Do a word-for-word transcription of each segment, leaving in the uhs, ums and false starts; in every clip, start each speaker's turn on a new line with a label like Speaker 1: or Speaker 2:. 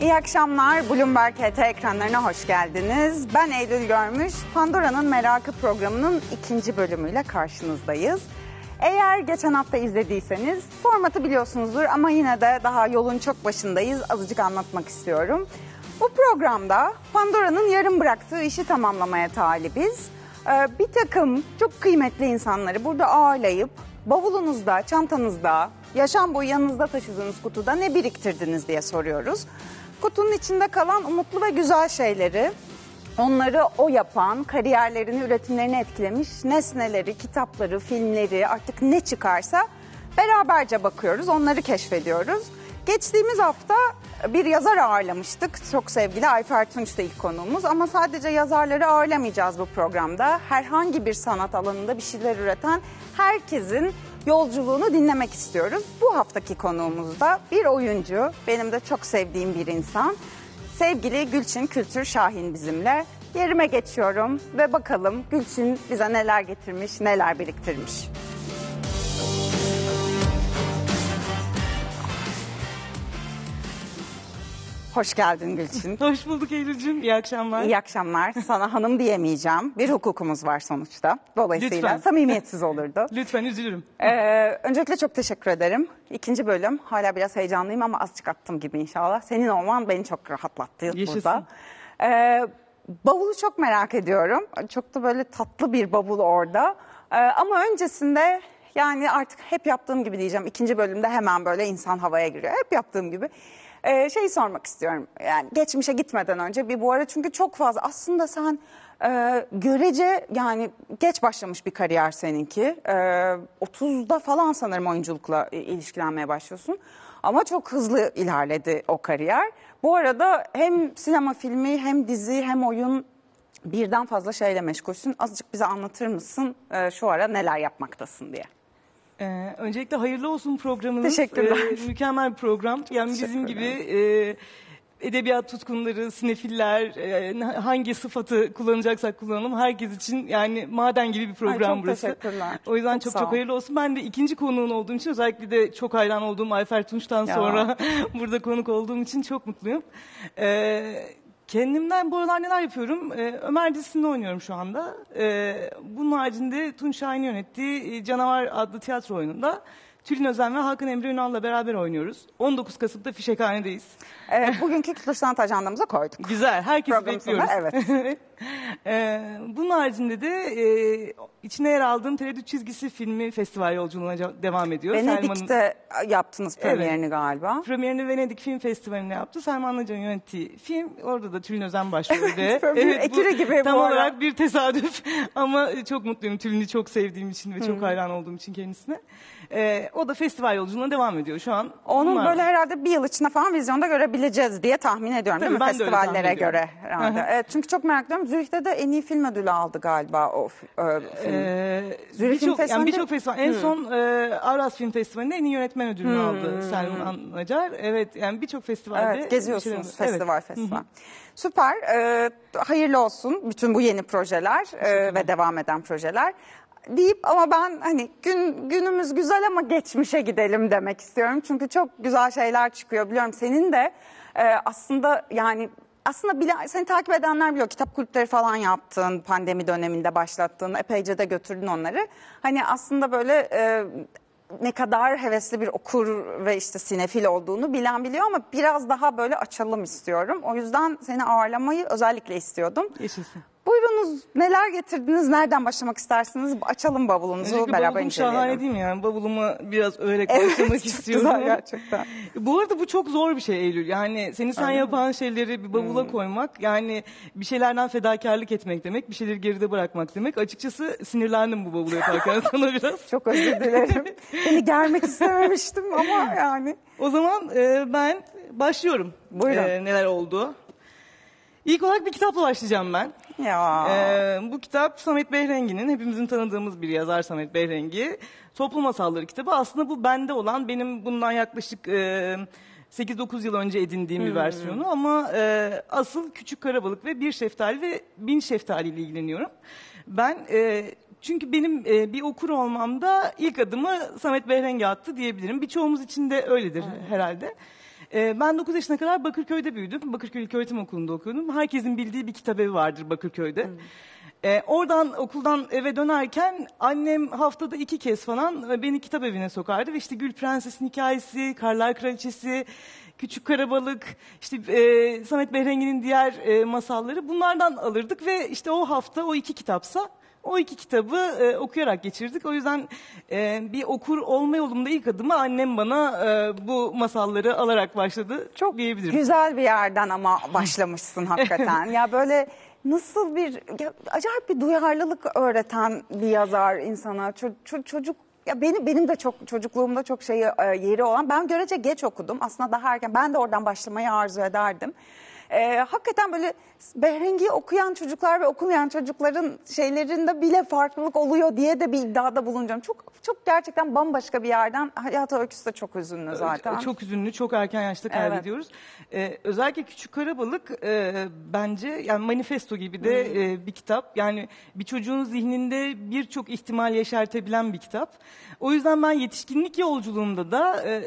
Speaker 1: İyi akşamlar, Bloomberg H T ekranlarına hoş geldiniz. Ben Eylül Görmüş, Pandora'nın Merakı programının ikinci bölümüyle karşınızdayız. Eğer geçen hafta izlediyseniz formatı biliyorsunuzdur ama yine de daha yolun çok başındayız. Azıcık anlatmak istiyorum. Bu programda Pandora'nın yarım bıraktığı işi tamamlamaya talibiz. Ee, bir takım çok kıymetli insanları burada ağırlayıp bavulunuzda, çantanızda, yaşam boyu yanınızda taşıdığınız kutuda ne biriktirdiniz diye soruyoruz. Kutunun içinde kalan umutlu ve güzel şeyleri, onları o yapan, kariyerlerini, üretimlerini etkilemiş nesneleri, kitapları, filmleri, artık ne çıkarsa beraberce bakıyoruz, onları keşfediyoruz. Geçtiğimiz hafta bir yazar ağırlamıştık. Çok sevgili Ayfer Tunç da ilk konuğumuz. Ama sadece yazarları ağırlamayacağız bu programda. Herhangi bir sanat alanında bir şeyler üreten herkesin yolculuğunu dinlemek istiyoruz. Bu haftaki konuğumuz da bir oyuncu, benim de çok sevdiğim bir insan. Sevgili Gülçin Kültür Şahin bizimle. Yerime geçiyorum ve bakalım Gülçin bize neler getirmiş, neler biriktirmiş. Hoş geldin Gülçin.
Speaker 2: Hoş bulduk Eylül'cüğüm. İyi akşamlar.
Speaker 1: İyi akşamlar. Sana hanım diyemeyeceğim. Bir hukukumuz var sonuçta. Dolayısıyla
Speaker 2: Lütfen.
Speaker 1: Samimiyetsiz olurdu.
Speaker 2: Lütfen, üzülürüm.
Speaker 1: Ee, öncelikle çok teşekkür ederim. İkinci bölüm. Hala biraz heyecanlıyım ama azıcık attım gibi inşallah. Senin olman beni çok rahatlattı
Speaker 2: Yaşasın.
Speaker 1: burada. Ee, bavulu çok merak ediyorum. Çok da böyle tatlı bir bavul orada. Ee, ama öncesinde yani artık hep yaptığım gibi diyeceğim. İkinci bölümde hemen böyle insan havaya giriyor. Hep yaptığım gibi. Ee, şeyi sormak istiyorum. Yani geçmişe gitmeden önce bir bu ara çünkü çok fazla aslında sen e, görece yani geç başlamış bir kariyer seninki. E, otuzda falan sanırım oyunculukla ilişkilenmeye başlıyorsun. Ama çok hızlı ilerledi o kariyer. Bu arada hem sinema filmi hem dizi hem oyun birden fazla şeyle meşgulsün. Azıcık bize anlatır mısın e, şu ara neler yapmaktasın diye.
Speaker 2: Ee, öncelikle hayırlı olsun programınız.
Speaker 1: Teşekkürler.
Speaker 2: Ee, mükemmel bir program. Yani bizim gibi e, edebiyat tutkunları, sinefiller, e, hangi sıfatı kullanacaksak kullanalım. Herkes için yani maden gibi bir program
Speaker 1: Ay, çok
Speaker 2: burası.
Speaker 1: teşekkürler.
Speaker 2: O yüzden
Speaker 1: Çok
Speaker 2: çok
Speaker 1: sağ
Speaker 2: çok,
Speaker 1: ol.
Speaker 2: hayırlı olsun. Ben de ikinci konuğun olduğum için özellikle de çok hayran olduğum Ayfer Tunç'tan
Speaker 1: Ya.
Speaker 2: sonra burada konuk olduğum için çok mutluyum. Ee, Kendimden bu aralar neler yapıyorum? Ee, Ömer dizisinde oynuyorum şu anda. Ee, bunun haricinde Tunç Şahin'in yönettiği Canavar adlı tiyatro oyununda Tülin Özen ve Hakan Emre Ünal'la beraber oynuyoruz. on dokuz Kasım'da Fişekhane'deyiz.
Speaker 1: Evet, bugünkü kültür sanat ajandamıza koyduk.
Speaker 2: Güzel, herkesi
Speaker 1: Program
Speaker 2: bekliyoruz.
Speaker 1: sonunda, evet.
Speaker 2: ee, bunun haricinde de e, içine yer aldığım Tereddüt Çizgisi filmi festival yolculuğuna ce- devam ediyor.
Speaker 1: Venedik'te yaptınız premierini
Speaker 2: Evet.
Speaker 1: galiba.
Speaker 2: Premierini Venedik Film Festivali'nde yaptı. Selman Acar'ın yönettiği film. Orada da Tülin Özen başrolde.
Speaker 1: Evet, böyle bir ekürü gibi
Speaker 2: tam
Speaker 1: bu ara.
Speaker 2: olarak bir tesadüf. Ama çok mutluyum Tülin'i çok sevdiğim için ve çok hayran olduğum için kendisine. Ee, o da festival yolculuğuna devam ediyor şu an.
Speaker 1: Onun
Speaker 2: Bunlar
Speaker 1: böyle
Speaker 2: var.
Speaker 1: herhalde bir yıl içinde falan vizyonda görebileceğiz diye tahmin ediyorum değil
Speaker 2: Tabii,
Speaker 1: mi?
Speaker 2: ben de öyle tahmin
Speaker 1: Festivallere
Speaker 2: ediyorum.
Speaker 1: göre herhalde. Evet, çünkü çok merak ediyorum. Zürih'te de en iyi film ödülü aldı galiba o f- e, film.
Speaker 2: Ee,
Speaker 1: Zürih Film
Speaker 2: birçok yani
Speaker 1: Festivali'nde-
Speaker 2: birçok festival. En son e, Avras Film Festivali'nde en iyi yönetmen ödülünü aldı Selman Acar. Evet, yani birçok festivalde.
Speaker 1: Evet, geziyorsunuz
Speaker 2: bir şeyler-
Speaker 1: festival
Speaker 2: Evet.
Speaker 1: festival. Süper. Ee, hayırlı olsun bütün bu yeni projeler e, ve devam eden projeler. Deyip ama ben hani gün günümüz güzel ama geçmişe gidelim demek istiyorum. Çünkü çok güzel şeyler çıkıyor biliyorum. Senin de e, aslında yani aslında bile, seni takip edenler biliyor. Kitap kulüpleri falan yaptın, pandemi döneminde başlattın, epeyce de götürdün onları. Hani aslında böyle e, ne kadar hevesli bir okur ve işte sinefil olduğunu bilen biliyor ama biraz daha böyle açalım istiyorum. O yüzden seni ağırlamayı özellikle istiyordum.
Speaker 2: Yaşasın.
Speaker 1: Buyurunuz, neler getirdiniz, nereden başlamak istersiniz? Açalım bavulunuzu,
Speaker 2: Öncelikle
Speaker 1: beraber
Speaker 2: bavulum şahane
Speaker 1: inceleyelim.
Speaker 2: değil mi yani? Bavulumu biraz överek
Speaker 1: Evet,
Speaker 2: başlamak
Speaker 1: çok
Speaker 2: istiyorum.
Speaker 1: güzel gerçekten.
Speaker 2: Bu arada bu çok zor bir şey Eylül. Yani seni sen
Speaker 1: Öyle
Speaker 2: yapan şeyleri bir bavula
Speaker 1: Hmm.
Speaker 2: koymak, yani bir şeylerden fedakarlık etmek demek, bir şeyleri geride bırakmak demek. Açıkçası sinirlendim bu bavulu yaparken sana biraz.
Speaker 1: Çok özür dilerim. Seni germek istememiştim ama yani.
Speaker 2: O zaman e, ben başlıyorum.
Speaker 1: Buyurun.
Speaker 2: E, neler oldu. İlk olarak bir kitapla başlayacağım ben.
Speaker 1: Ya.
Speaker 2: Ee, bu kitap Samet Behrengi'nin, hepimizin tanıdığımız bir yazar Samet Behrengi. Toplum Masalları kitabı. Aslında bu bende olan, benim bundan yaklaşık e, sekiz dokuz yıl önce edindiğim bir versiyonu. Ama e, asıl Küçük Karabalık ve Bir Şeftali ve Bin Şeftali ile ilgileniyorum. Ben e, çünkü benim e, bir okur olmamda ilk adımı Samet Behrengi attı diyebilirim. Birçoğumuz için de öyledir herhalde. E, ben dokuz yaşına kadar Bakırköy'de büyüdüm. Bakırköy İlköğretim Okulu'nda okudum. Herkesin bildiği bir kitabevi vardır Bakırköy'de. Hmm. E, oradan okuldan eve dönerken annem haftada iki kez falan beni kitap evine sokardı. Ve işte Gül Prenses'in hikayesi, Karlar Kraliçesi, Küçük Karabalık, işte e, Samet Behrengi'nin diğer e, masalları bunlardan alırdık. Ve işte o hafta o iki kitapsa o iki kitabı e, okuyarak geçirdik. O yüzden e, bir okur olma yolumda ilk adımı annem bana e, bu masalları alarak başladı. Çok diyebilirim.
Speaker 1: Güzel bir yerden ama başlamışsın hakikaten. Ya böyle nasıl bir ya, acayip bir duyarlılık öğreten bir yazar insana. Ço- ço- çocuk ya benim benim de çok çocukluğumda çok şey yeri olan. Ben görece geç okudum. Aslında daha erken. Ben de oradan başlamayı arzu ederdim. Ee, hakikaten böyle Behrengi'yi okuyan çocuklar ve okumayan çocukların şeylerinde bile farklılık oluyor diye de bir iddiada bulunacağım. Çok çok gerçekten bambaşka bir yerden. Hayat öyküsü de çok üzünlü zaten.
Speaker 2: Çok üzünlü, çok erken yaşta kaybediyoruz. Evet. Ee, özellikle Küçük Karabalık e, bence yani manifesto gibi de hmm. e, bir kitap. Yani bir çocuğun zihninde birçok ihtimal yeşertebilen bir kitap. O yüzden ben yetişkinlik yolculuğumda da e,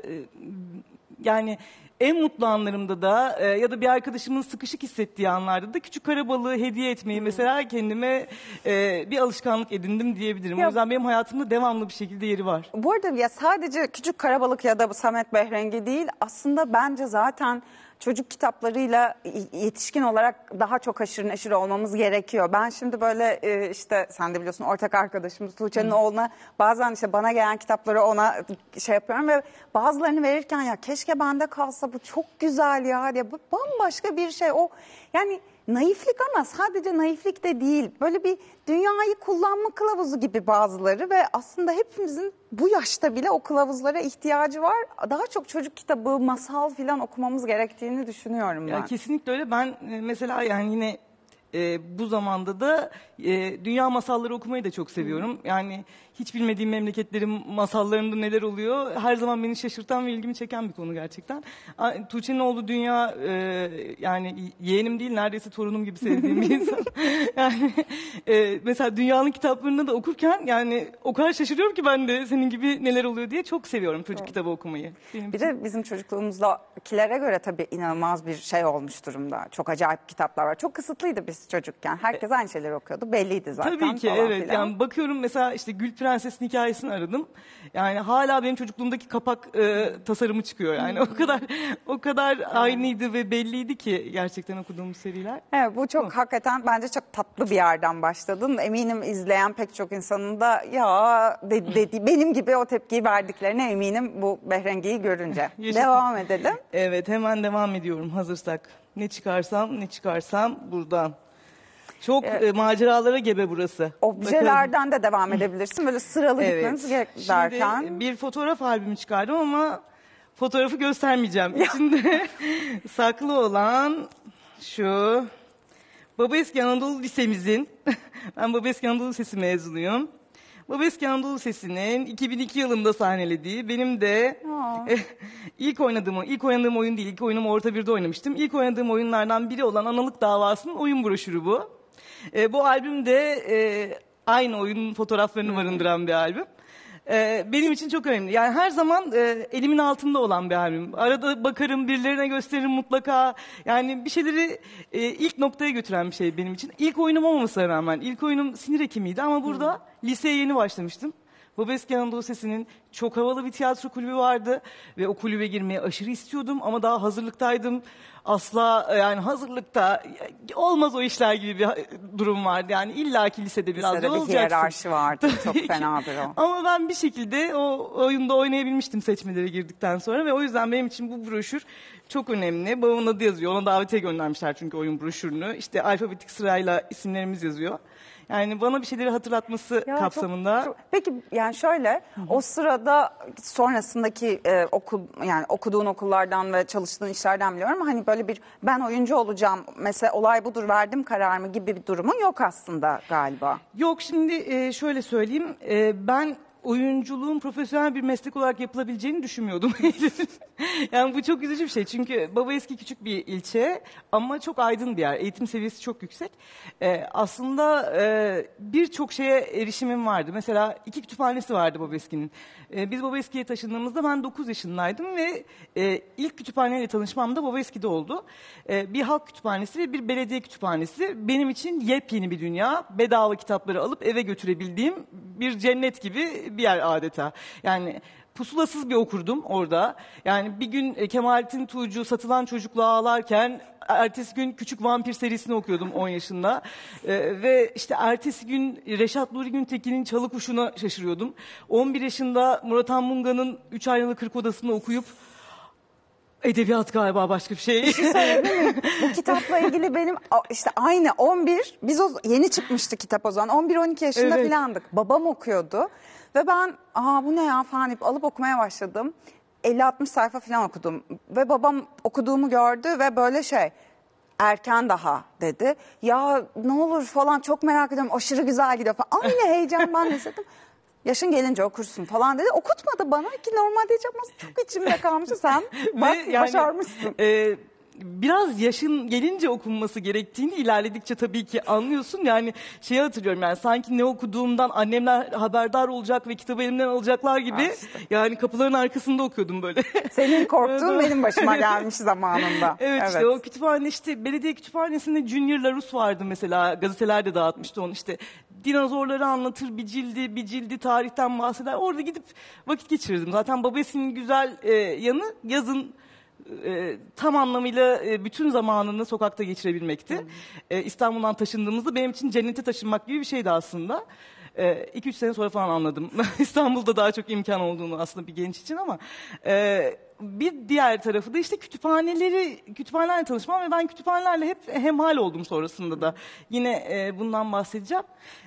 Speaker 2: yani en mutlu anlarımda da e, ya da bir arkadaşımın sıkışık hissettiği anlarda da Küçük Karabalığı hediye etmeyi hmm. mesela kendime e, bir alışkanlık edindim diyebilirim. Ya, o yüzden benim hayatımda devamlı bir şekilde yeri var.
Speaker 1: Bu arada ya sadece Küçük Karabalık ya da bu Samet Behrengi değil, aslında bence zaten çocuk kitaplarıyla yetişkin olarak daha çok haşır neşir olmamız gerekiyor. Ben şimdi böyle işte sen de biliyorsun ortak arkadaşımız Tuğçe'nin hmm. oğluna bazen işte bana gelen kitapları ona şey yapıyorum ve bazılarını verirken ya keşke bende kalsa, bu çok güzel ya diye, bu bambaşka bir şey o yani. Naiflik, ama sadece naiflik de değil. Böyle bir dünyayı kullanma kılavuzu gibi bazıları ve aslında hepimizin bu yaşta bile o kılavuzlara ihtiyacı var. Daha çok çocuk kitabı, masal falan okumamız gerektiğini düşünüyorum ben.
Speaker 2: Ya kesinlikle öyle. Ben mesela yani yine e, bu zamanda da e, dünya masalları okumayı da çok seviyorum. Hı. Yani hiç bilmediğim memleketlerin masallarında neler oluyor her zaman beni şaşırtan ve ilgimi çeken bir konu gerçekten. Tuğçe'nin oğlu Dünya e, yani yeğenim değil neredeyse torunum gibi sevdiğim bir insan. Yani e, mesela Dünya'nın kitaplarını da okurken yani o kadar şaşırıyorum ki ben de senin gibi neler oluyor diye çok seviyorum çocuk evet. kitabı okumayı.
Speaker 1: Benim bir için. De bizim çocukluğumuzdakilere göre tabii inanılmaz bir şey olmuş durumda. Çok acayip kitaplar var. Çok kısıtlıydı biz çocukken. Herkes aynı şeyleri okuyordu. Belliydi zaten.
Speaker 2: Tabii ki evet. Filan. Yani bakıyorum mesela işte Gül Prenses'in hikayesini aradım. Yani hala benim çocukluğumdaki kapak e, tasarımı çıkıyor. Yani o kadar o kadar aynıydı ve belliydi ki gerçekten okuduğumuz seriler.
Speaker 1: Evet, bu çok bu. Hakikaten bence çok tatlı bir yerden başladın. Eminim izleyen pek çok insanın da ya dedi, dedi benim gibi o tepkiyi verdiklerine eminim bu Behrengi'yi görünce. Devam edelim.
Speaker 2: Evet, hemen devam ediyorum hazırsak. Ne çıkarsam ne çıkarsam buradan. Çok evet. e, maceralara gebe burası.
Speaker 1: Objelerden Bakalım. De devam edebilirsin. Böyle sıralı evet. gitmeniz gerek derken.
Speaker 2: Şimdi bir fotoğraf albümü çıkardım ama fotoğrafı göstermeyeceğim. İçinde saklı olan şu Babaeski Anadolu Lisemizin, ben Babaeski Anadolu Lisesi mezunuyum. Babaeski Anadolu Lisesi'nin iki bin iki yılında sahnelediği, benim de e, ilk oynadığım, ilk oynadığım oyun değil, ilk oyunumu Orta birde oynamıştım. İlk oynadığım oyunlardan biri olan Analık Davası'nın oyun broşürü bu. E, bu albüm de e, aynı oyunun fotoğraflarını hmm. barındıran bir albüm. E, benim için çok önemli. Yani her zaman e, elimin altında olan bir albüm. Arada bakarım, birilerine gösteririm mutlaka. Yani bir şeyleri e, ilk noktaya götüren bir şey benim için. İlk oyunum olmamasına rağmen. İlk oyunum Sinir Hekimi'ydi ama burada hmm. liseye yeni başlamıştım. Babaeski Anadolu Lisesi'nin çok havalı bir tiyatro kulübü vardı ve o kulübe girmeyi aşırı istiyordum ama daha hazırlıktaydım. Asla yani hazırlıkta olmaz o işler gibi bir durum vardı. Yani illaki lisede biraz lisede
Speaker 1: yol olacaksın. Lisede bir hiyerarşi vardı. Çok fenadır o.
Speaker 2: Ama ben bir şekilde o oyunda oynayabilmiştim seçmelere girdikten sonra ve o yüzden benim için bu broşür çok önemli. Babamın adı yazıyor. Ona davetiye göndermişler çünkü oyun broşürünü. İşte alfabetik sırayla isimlerimiz yazıyor. Yani bana bir şeyleri hatırlatması ya kapsamında. Çok, çok... Peki yani şöyle Hı-hı.
Speaker 1: o sırada sonrasındaki e, okul yani okuduğun okullardan ve çalıştığın işlerden biliyorum ama hani böyle bir ben oyuncu olacağım mesela olay budur verdim kararımı gibi bir durumun yok aslında galiba.
Speaker 2: Yok şimdi e, şöyle söyleyeyim e, ben oyunculuğun profesyonel bir meslek olarak yapılabileceğini düşünmüyordum. Yani bu çok üzücü bir şey. Çünkü Babaeski küçük bir ilçe ama çok aydın bir yer. Eğitim seviyesi çok yüksek. Ee, aslında e, birçok şeye erişimim vardı. Mesela iki kütüphanesi vardı Babaeski'nin. Ee, biz Babaeski'ye taşındığımızda ben dokuz yaşındaydım ve e, ilk kütüphaneyle tanışmam da Babaeski'de oldu. Ee, bir halk kütüphanesi ve bir belediye kütüphanesi benim için yepyeni bir dünya. Bedava kitapları alıp eve götürebildiğim bir cennet gibi bir yer adeta. Yani pusulasız bir okurdum orada. Yani bir gün e, Kemalettin Tuğcu Satılan Çocukluğa ağlarken ertesi gün Küçük Vampir serisini okuyordum on yaşında. E, ve işte ertesi gün Reşat Nuri Güntekin'in Çalı Kuşu'na şaşırıyordum. on bir yaşında Murat Anmunga'nın Üç Aynalı Kırk Odası'nı okuyup edebiyat galiba başka bir şey.
Speaker 1: Bir şey söyleyeyim mi? Bu kitapla ilgili benim işte aynı on bir, biz o yeni çıkmıştı kitap o zaman. on bir on iki yaşında
Speaker 2: Evet.
Speaker 1: filandık. Babam okuyordu ve ben aa bu ne ya falan deyip alıp okumaya başladım. elli altmış sayfa falan okudum ve babam okuduğumu gördü ve böyle şey erken daha dedi. Ya ne olur falan çok merak ediyorum, aşırı güzel gidiyor falan. Aynı heyecan ben hissettim. Yaşın gelince okursun falan dedi. Okutmadı bana ki normalde diyeceğim çok içimde kalmıştı. Sen bak
Speaker 2: Ve yani,
Speaker 1: başarmışsın.
Speaker 2: e, biraz yaşın gelince okunması gerektiğini ilerledikçe tabii ki anlıyorsun. Yani şeyi hatırlıyorum, yani sanki ne okuduğumdan annemler haberdar olacak ve kitabı elimden alacaklar gibi.
Speaker 1: Ha işte.
Speaker 2: Yani kapıların arkasında okuyordum böyle.
Speaker 1: Senin korktuğun
Speaker 2: Evet.
Speaker 1: benim başıma gelmiş zamanında.
Speaker 2: Evet, işte o kütüphane, işte belediye kütüphanesinde Junior Larus vardı mesela, gazeteler de dağıtmıştı onu, işte dinozorları anlatır, bir cildi bir cildi tarihten bahseder, orada gidip vakit geçirirdim. Zaten Babaeski'nin güzel e, yanı yazın e, tam anlamıyla e, bütün zamanını sokakta geçirebilmekti.
Speaker 1: Hmm.
Speaker 2: E, İstanbul'dan taşındığımızda benim için cennete taşınmak gibi bir şeydi aslında. E, iki üç sene sonra falan anladım. İstanbul'da daha çok imkan olduğunu aslında bir genç için, ama e, bir diğer tarafı da işte kütüphaneleri, kütüphanelerle tanışmam ve ben kütüphanelerle hep hemhal oldum sonrasında da. Yine e, bundan bahsedeceğim.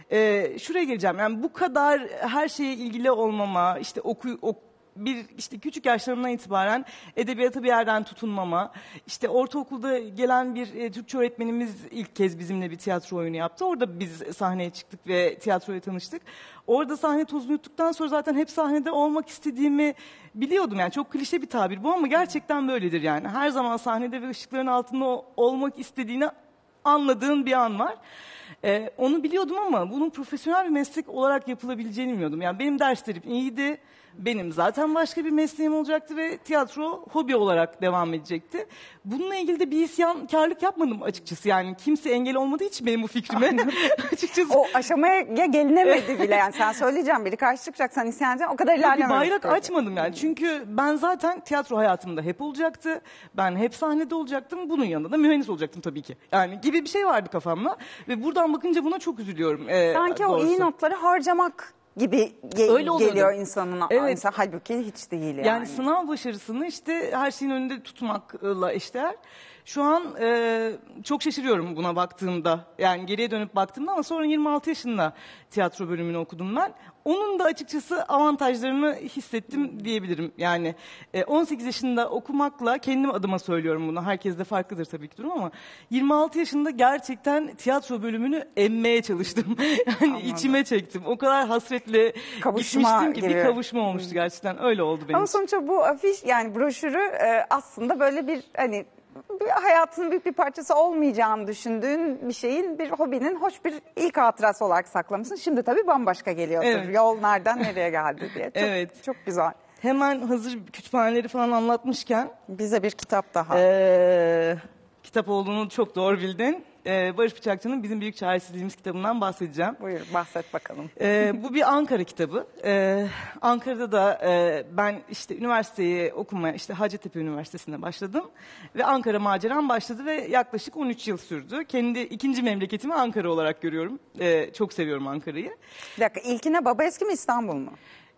Speaker 2: E, şuraya geleceğim. Yani bu kadar her şeye ilgili olmama, işte oku, ok, bir işte küçük yaşlarımdan itibaren edebiyata bir yerden tutunmama, işte ortaokulda gelen bir e, Türkçe öğretmenimiz ilk kez bizimle bir tiyatro oyunu yaptı. Orada biz sahneye çıktık ve tiyatroya tanıştık. Orada sahne tozunu yuttuktan sonra zaten hep sahnede olmak istediğimi biliyordum. Yani çok klişe bir tabir bu ama gerçekten böyledir yani. Her zaman sahnede ve ışıkların altında olmak istediğini anladığın bir an var. Ee, onu biliyordum ama bunun profesyonel bir meslek olarak yapılabileceğini bilmiyordum. Yani benim derslerim iyiydi. Benim zaten başka bir mesleğim olacaktı ve tiyatro hobi olarak devam edecekti. Bununla ilgili de bir isyankarlık yapmadım açıkçası. Yani kimse engel olmadığı için benim bu fikrime açıkçası.
Speaker 1: O aşamaya gelinemedi bile yani. Sen söyleyeceğim, biri karşı çıkacak, sen isyan edeceksin, o kadar
Speaker 2: Bir
Speaker 1: ilerlememiş.
Speaker 2: bayrak
Speaker 1: böyle.
Speaker 2: açmadım yani. Çünkü ben zaten tiyatro hayatımda hep olacaktı. Ben hep sahnede olacaktım. Bunun yanında da mühendis olacaktım tabii ki. Yani gibi bir şey vardı kafamda. Ve buradan bakınca buna çok üzülüyorum. Ee,
Speaker 1: Sanki o
Speaker 2: doğrusu.
Speaker 1: iyi notları harcamak gibi ge-
Speaker 2: Öyle oluyordu.
Speaker 1: geliyor insanın.
Speaker 2: Evet.
Speaker 1: İnsan, halbuki hiç değil yani.
Speaker 2: Yani sınav başarısını işte her şeyin önünde tutmakla eşdeğer. Şu an e, çok şaşırıyorum buna baktığımda. Yani geriye dönüp baktığımda, ama sonra yirmi altı yaşında tiyatro bölümünü okudum ben. Onun da açıkçası avantajlarını hissettim diyebilirim. Yani e, on sekiz yaşında okumakla, kendim adıma söylüyorum bunu, herkes de farklıdır tabii ki durum, ama yirmi altı yaşında gerçekten tiyatro bölümünü emmeye çalıştım. Yani
Speaker 1: Anladım.
Speaker 2: içime çektim. O kadar hasretle
Speaker 1: Kavuşma
Speaker 2: gitmiştim ki
Speaker 1: gibi.
Speaker 2: bir kavuşma olmuştu gerçekten. Öyle oldu benim
Speaker 1: Ama
Speaker 2: için.
Speaker 1: sonuçta bu afiş, yani broşürü e, aslında böyle bir hani bir hayatının büyük bir parçası olmayacağını düşündüğün bir şeyin, bir hobinin hoş bir ilk hatırası olarak saklamışsın. Şimdi tabii bambaşka geliyordur.
Speaker 2: Evet.
Speaker 1: Yol nereden nereye geldi diye. Çok,
Speaker 2: Evet.
Speaker 1: çok güzel.
Speaker 2: Hemen hazır kütüphaneleri falan anlatmışken
Speaker 1: Bize bir kitap daha.
Speaker 2: eee, kitap olduğunu çok doğru bildin. Eee, Barış Bıçakçı'nın Bizim Büyük Çaresizliğimiz kitabından bahsedeceğim.
Speaker 1: Buyur, bahset bakalım.
Speaker 2: Ee, bu bir Ankara kitabı. Ee, Ankara'da da e, ben işte üniversiteyi okumaya, işte Hacettepe Üniversitesi'nde başladım. Ve Ankara maceram başladı ve yaklaşık on üç yıl sürdü. Kendi ikinci memleketimi Ankara olarak görüyorum. Ee, çok seviyorum Ankara'yı.
Speaker 1: Bir dakika, ilkine Babaeski mi, İstanbul mu?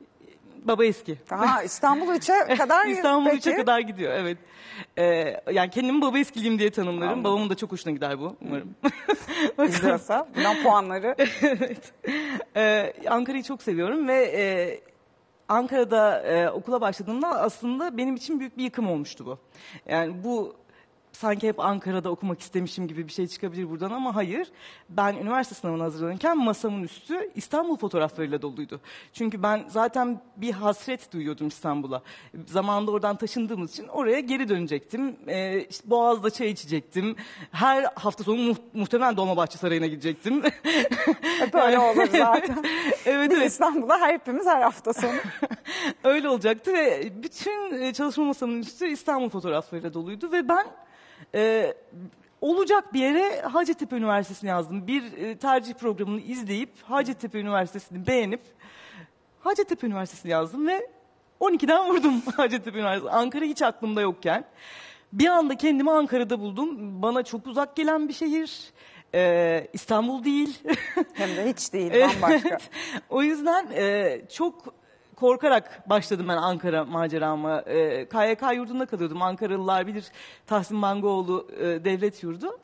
Speaker 2: Babaeski.
Speaker 1: Ha, İstanbul üçe kadar.
Speaker 2: İstanbul
Speaker 1: Peki.
Speaker 2: üçe kadar gidiyor, evet. Ee, yani kendimi Babaeskiliyim diye tanımlarım.
Speaker 1: Anladım.
Speaker 2: Babamın da çok hoşuna gider bu umarım.
Speaker 1: İzliyorsa bundan puanları.
Speaker 2: Evet. Ee, Ankara'yı çok seviyorum ve e, Ankara'da e, okula başladığımda aslında benim için büyük bir yıkım olmuştu bu. Yani bu sanki hep Ankara'da okumak istemişim gibi bir şey çıkabilir buradan ama hayır. Ben üniversite sınavına hazırlanırken masamın üstü İstanbul fotoğraflarıyla doluydu. Çünkü ben zaten bir hasret duyuyordum İstanbul'a. Zamanında oradan taşındığımız için oraya geri dönecektim. Ee, işte Boğaz'da çay içecektim. Her hafta sonu mu- muhtemelen Dolmabahçe Sarayı'na gidecektim.
Speaker 1: Hep öyle olur zaten.
Speaker 2: Evet,
Speaker 1: Biz
Speaker 2: evet.
Speaker 1: İstanbul'da her hepimiz her hafta sonu.
Speaker 2: Öyle olacaktı ve bütün e, çalışma masamın üstü İstanbul fotoğraflarıyla doluydu ve ben e, olacak bir yere Hacettepe Üniversitesi'ni yazdım. Bir e, tercih programını izleyip Hacettepe Üniversitesi'ni beğenip Hacettepe Üniversitesi'ni yazdım ve on ikiden vurdum Hacettepe Üniversitesi. Ankara hiç aklımda yokken bir anda kendimi Ankara'da buldum. Bana çok uzak gelen bir şehir. E, İstanbul değil.
Speaker 1: Hem de hiç değil,
Speaker 2: Evet.
Speaker 1: bambaşka.
Speaker 2: O yüzden e, çok korkarak başladım ben Ankara macerama. E, K Y K yurdunda kalıyordum. Ankaralılar bilir, Tahsin Bangoğlu e, devlet yurdu.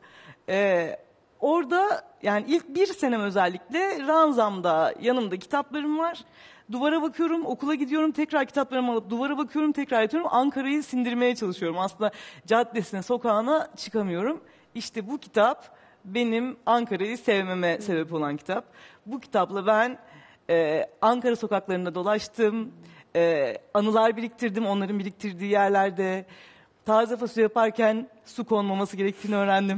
Speaker 2: E, orada yani ilk bir senem özellikle ranzamda yanımda kitaplarım var. Duvara bakıyorum, okula gidiyorum, tekrar kitaplarımı alıp duvara bakıyorum, tekrar yatıyorum. Ankara'yı sindirmeye çalışıyorum. Aslında caddesine, sokağına çıkamıyorum. İşte bu kitap benim Ankara'yı sevmeme sebep olan kitap. Bu kitapla ben e, Ankara sokaklarında dolaştım, e, anılar biriktirdim onların biriktirdiği yerlerde. Taze fasulye yaparken su konmaması gerektiğini öğrendim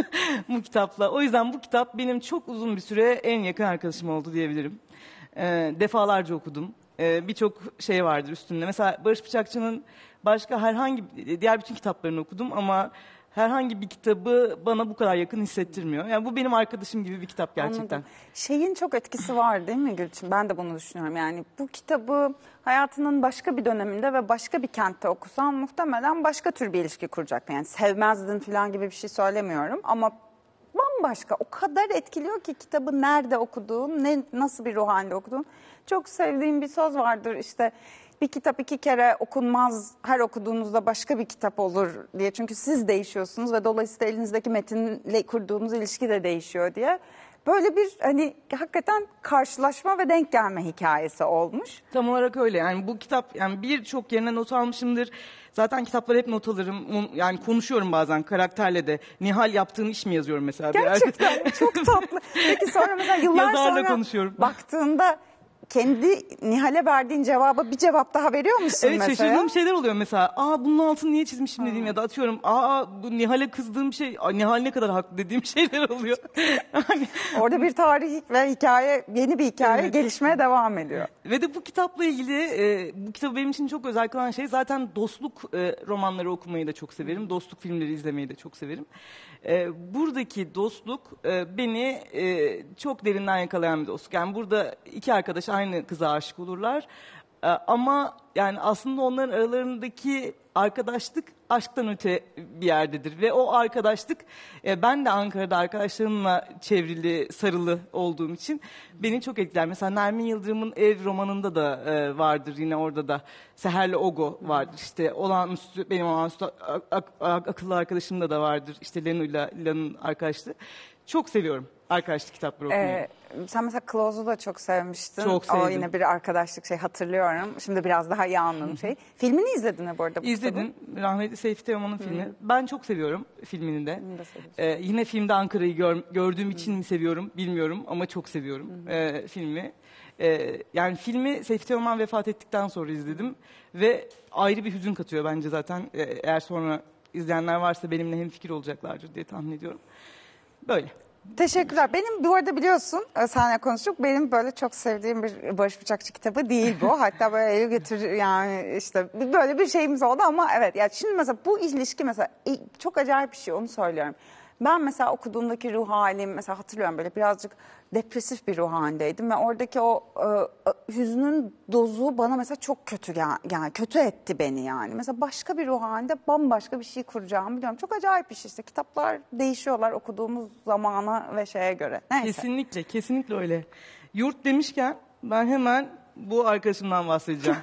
Speaker 2: bu kitapla. O yüzden bu kitap benim çok uzun bir süre en yakın arkadaşım oldu diyebilirim. E, defalarca okudum. E, Birçok şey vardır üstünde. Mesela Barış Bıçakçı'nın başka herhangi diğer bütün kitaplarını okudum ama herhangi bir kitabı bana bu kadar yakın hissettirmiyor. Yani bu benim arkadaşım gibi bir kitap gerçekten.
Speaker 1: Anladım. Şeyin çok etkisi var değil mi Gülçin? Ben de bunu düşünüyorum. Yani bu kitabı hayatının başka bir döneminde ve başka bir kentte okusan muhtemelen başka tür bir ilişki kuracaktın. Yani sevmezdin falan gibi bir şey söylemiyorum ama bambaşka. O kadar etkiliyor ki kitabı nerede okuduğun, ne nasıl bir ruh halinde okuduğun. Çok sevdiğim bir söz vardır işte. Bir kitap iki kere okunmaz, her okuduğunuzda başka bir kitap olur diye. Çünkü siz değişiyorsunuz ve dolayısıyla elinizdeki metinle kurduğunuz ilişki de değişiyor diye. Böyle bir hani hakikaten karşılaşma ve denk gelme hikayesi olmuş.
Speaker 2: Tam olarak öyle. Yani bu kitap yani birçok yerine not almışımdır. Zaten kitapları hep not alırım. Yani konuşuyorum bazen karakterle de. Nihal yaptığın iş mi yazıyorum mesela? bir yerde?
Speaker 1: Gerçekten çok tatlı. Peki sonra mesela yıllar
Speaker 2: Yazarla
Speaker 1: sonra
Speaker 2: konuşuyorum.
Speaker 1: baktığında kendi Nihal'e verdiğin cevaba bir cevap daha veriyor musun
Speaker 2: Evet,
Speaker 1: mesela?
Speaker 2: şaşırdığım şeyler oluyor mesela. Aa bunun altını niye çizmişim dediğim ya da atıyorum. Aa bu Nihal'e kızdığım şey, aa, Nihal ne kadar haklı dediğim şeyler oluyor. Yani,
Speaker 1: Orada bir tarih ve hikaye, yeni bir hikaye
Speaker 2: Evet.
Speaker 1: gelişmeye devam ediyor.
Speaker 2: ve de bu kitapla ilgili e, bu kitabı benim için çok özel kılan şey zaten dostluk e, romanları okumayı da çok severim. Dostluk filmleri izlemeyi de çok severim. E, buradaki dostluk e, beni e, çok derinden yakalayan bir dostluk. Yani burada iki arkadaş aynı kıza aşık olurlar. E, ama yani aslında onların aralarındaki arkadaşlık aşktan öte bir yerdedir. Ve o arkadaşlık e, ben de Ankara'da arkadaşlarımla çevrili, sarılı olduğum için beni çok etkiler. Mesela Nermin Yıldırım'ın Ev romanında da e, vardır yine orada da. Seher'le Ogo vardır. İşte olağanüstü, benim olağanüstü ak- ak- ak- akıllı arkadaşımda da vardır. İşte Lenu'yla Lan'ın arkadaşlığı. Çok seviyorum arkadaşlık kitapları okumayı.
Speaker 1: Ee, sen mesela Close'u da çok sevmiştin.
Speaker 2: Çok
Speaker 1: O
Speaker 2: sevdim.
Speaker 1: yine bir arkadaşlık şey hatırlıyorum. Şimdi biraz daha iyi anladım şey. Filmini izledin mi bu arada bu
Speaker 2: İzledim. Rahmetli Seyfi Teoman'ın filmi. Ben çok seviyorum filmini de.
Speaker 1: Filmini de seviyorsun.
Speaker 2: Ee, yine filmde Ankara'yı gör- gördüğüm için mi seviyorum bilmiyorum ama çok seviyorum ee, filmi. Ee, yani filmi Seyfi Teoman vefat ettikten sonra izledim ve ayrı bir hüzün katıyor bence zaten. Ee, eğer sonra izleyenler varsa benimle hemfikir olacaklardır diye tahmin ediyorum. Böyle.
Speaker 1: Teşekkürler. Benim bu arada biliyorsun e, seninle konuştuk. Benim böyle çok sevdiğim bir Barış Bıçakçı kitabı değil bu. Hatta böyle ev götür yani işte böyle bir şeyimiz oldu ama evet. Yani şimdi mesela bu ilişki mesela e, çok acayip bir şey onu söylüyorum. Ben mesela okuduğumdaki ruh halim mesela hatırlıyorum böyle birazcık depresif bir ruh halindeydim ve oradaki o e, e, hüznün dozu bana mesela çok kötü gel- yani kötü etti beni yani. Mesela başka bir ruh halinde bambaşka bir şey kuracağımı biliyorum. Çok acayip bir şey işte. Kitaplar değişiyorlar okuduğumuz zamana ve şeye göre. Neyse.
Speaker 2: Kesinlikle, kesinlikle öyle. Yurt demişken ben hemen bu arkadaşımdan bahsedeceğim.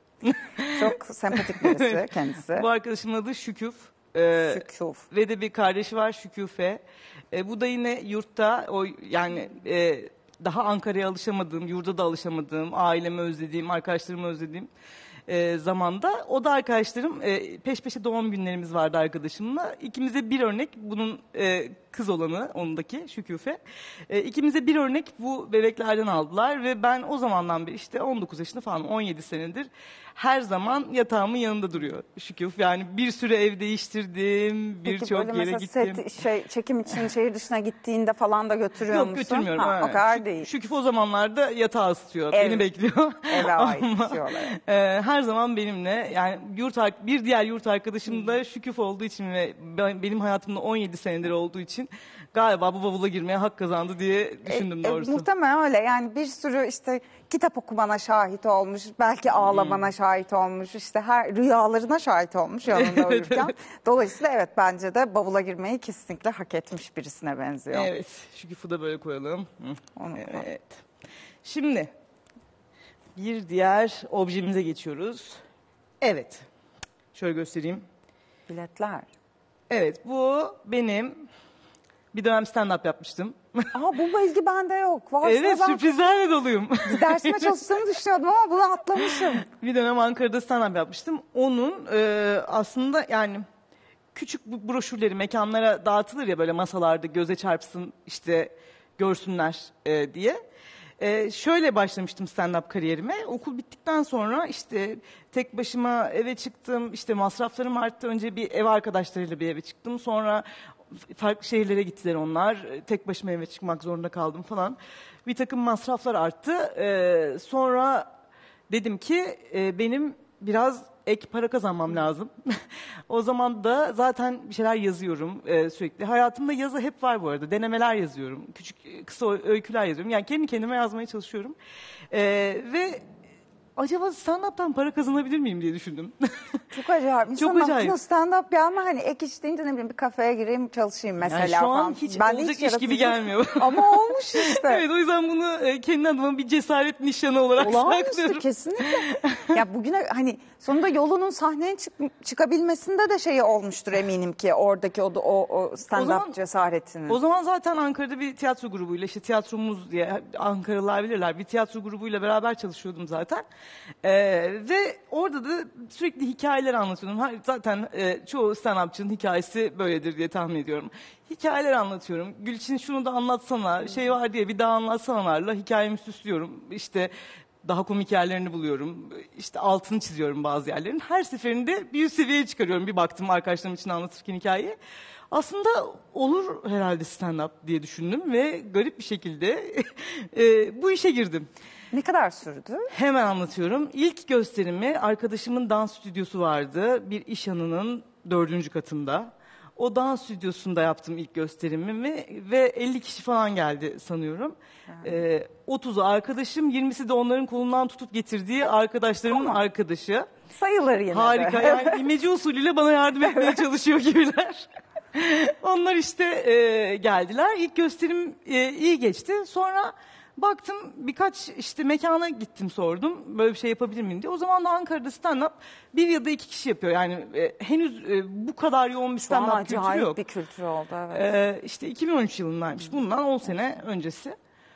Speaker 1: Çok sempatik birisi kendisi.
Speaker 2: Bu arkadaşımın adı Şüküf. Ee,
Speaker 1: Şükuf.
Speaker 2: Ve de bir kardeşi var Şüküfe. Ee, bu da yine yurtta o yani e, daha Ankara'ya alışamadığım, yurda da alışamadığım, ailemi özlediğim, arkadaşlarımı özlediğim e, zamanda. O da arkadaşlarım, e, peş peşe doğum günlerimiz vardı arkadaşımla. İkimize bir örnek, bunun e, kız olanı, ondaki Şüküfe. E, ikimize bir örnek bu bebeklerden aldılar ve ben o zamandan beri işte on dokuz yaşında falan, on yedi senedir her zaman yatağımın yanında duruyor Şüküf. Yani bir sürü ev değiştirdim, birçok yere gittim.
Speaker 1: Set, şey, çekim için şehir dışına gittiğinde falan da götürüyor
Speaker 2: Yok,
Speaker 1: musun?
Speaker 2: götürmüyorum.
Speaker 1: Ha,
Speaker 2: Evet.
Speaker 1: o kadar
Speaker 2: Şük-
Speaker 1: değil.
Speaker 2: Şüküf o zamanlarda yatağı ısıtıyor,
Speaker 1: Ev-
Speaker 2: beni bekliyor.
Speaker 1: Eve ait
Speaker 2: Ama,
Speaker 1: bir şey olarak.
Speaker 2: e, her zaman benimle, yani yurt ar- bir diğer yurt arkadaşım da Şüküf olduğu için ve ben- benim hayatımda on yedi senedir olduğu için galiba bu bavula girmeye hak kazandı diye düşündüm
Speaker 1: E, e,
Speaker 2: doğrusu.
Speaker 1: muhtemelen öyle. Yani bir sürü işte kitap okumana şahit olmuş, belki ağlamana
Speaker 2: Hmm.
Speaker 1: şahit olmuş, işte her rüyalarına şahit olmuş yanında uyurken. Dolayısıyla evet, bence de bavula girmeyi kesinlikle hak etmiş birisine benziyor.
Speaker 2: Evet, Şüküf'ü de böyle koyalım. Hı.
Speaker 1: Onu koy.
Speaker 2: Evet. Şimdi bir diğer objemize geçiyoruz. Evet. Şöyle göstereyim.
Speaker 1: Biletler.
Speaker 2: Evet, bu benim bir dönem stand-up yapmıştım.
Speaker 1: Aa, bu bilgi bende yok. Varsa
Speaker 2: Evet,
Speaker 1: ben
Speaker 2: sürprizlerle doluyum.
Speaker 1: dersime çalıştığımı düşünüyordum ama bunu atlamışım.
Speaker 2: Bir dönem Ankara'da stand-up yapmıştım. Onun e, aslında yani küçük bu broşürleri mekanlara dağıtılır ya, böyle masalarda göze çarpsın, işte görsünler e, diye. E, şöyle başlamıştım stand-up kariyerime. Okul bittikten sonra işte tek başıma eve çıktım. İşte masraflarım arttı. Önce bir ev arkadaşlarıyla bir eve çıktım. Sonra farklı şehirlere gittiler onlar. Tek başıma eve çıkmak zorunda kaldım falan. Bir takım masraflar arttı. E, sonra dedim ki e, benim biraz ek para kazanmam lazım. O zaman da zaten bir şeyler yazıyorum e, sürekli. Hayatımda yazı hep var bu arada. Denemeler yazıyorum. Küçük e, kısa öyküler yazıyorum. Yani kendi kendime yazmaya çalışıyorum. E, ve acaba stand-up'tan para kazanabilir miyim diye düşündüm.
Speaker 1: Çok acayip.
Speaker 2: Çok
Speaker 1: İnsanın
Speaker 2: acayip.
Speaker 1: aklına stand-up ya, ama hani ek iş deyince ne bileyim bir kafeye gireyim çalışayım mesela
Speaker 2: Yani şu an
Speaker 1: falan.
Speaker 2: hiç
Speaker 1: Ben de
Speaker 2: olacak iş gibi
Speaker 1: yaratıcı-
Speaker 2: gelmiyor.
Speaker 1: Ama olmuş işte.
Speaker 2: Evet, o yüzden bunu e, kendi adıma bir cesaret nişanı olarak
Speaker 1: Olağanüstü,
Speaker 2: saklıyorum.
Speaker 1: kesinlikle. Ya bugüne hani sonunda yolunun sahneye çık- çıkabilmesinde de şeyi olmuştur eminim ki, oradaki o, o, o stand-up
Speaker 2: O zaman-
Speaker 1: cesaretinin.
Speaker 2: O zaman zaten Ankara'da bir tiyatro grubuyla, işte tiyatromuz diye Ankaralılar bilirler, bir tiyatro grubuyla beraber çalışıyordum zaten. Ee, ve orada da sürekli hikayeler anlatıyordum. Ha, zaten e, çoğu stand-upçının hikayesi böyledir diye tahmin ediyorum. Hikayeler anlatıyorum. Gülçin şunu da anlatsana, şey var diye bir daha anlatsanalarla hikayemi süslüyorum. İşte daha komik yerlerini buluyorum. İşte altını çiziyorum bazı yerlerin. Her seferinde bir üst seviyeye çıkarıyorum. Bir baktım arkadaşlarım için anlatırken hikayeyi. Aslında olur herhalde stand-up diye düşündüm ve garip bir şekilde e, bu işe girdim.
Speaker 1: Ne kadar sürdü?
Speaker 2: Hemen anlatıyorum. İlk gösterimi arkadaşımın dans stüdyosu vardı. Bir iş yanının dördüncü katında. O dans stüdyosunda yaptım ilk gösterimimi ve elli kişi falan geldi sanıyorum. Ee, otuzu arkadaşım, yirmisi de onların kolundan tutup getirdiği arkadaşlarımın arkadaşı.
Speaker 1: Sayılır yine de.
Speaker 2: Harika, yani imece usulüyle bana yardım etmeye çalışıyor gibiler. Onlar işte e, geldiler. İlk gösterim e, iyi geçti. Sonra baktım birkaç işte mekana gittim, sordum böyle bir şey yapabilir miyim diye. O zaman da Ankara'da stand-up bir ya da iki kişi yapıyor. Yani e, henüz e, bu kadar yoğun bir
Speaker 1: Şu an
Speaker 2: stand-up kültürü
Speaker 1: acayip
Speaker 2: yok.
Speaker 1: bir kültür oldu, evet.
Speaker 2: Ee, işte iki bin on üç yılındaymış. Bundan on sene öncesi.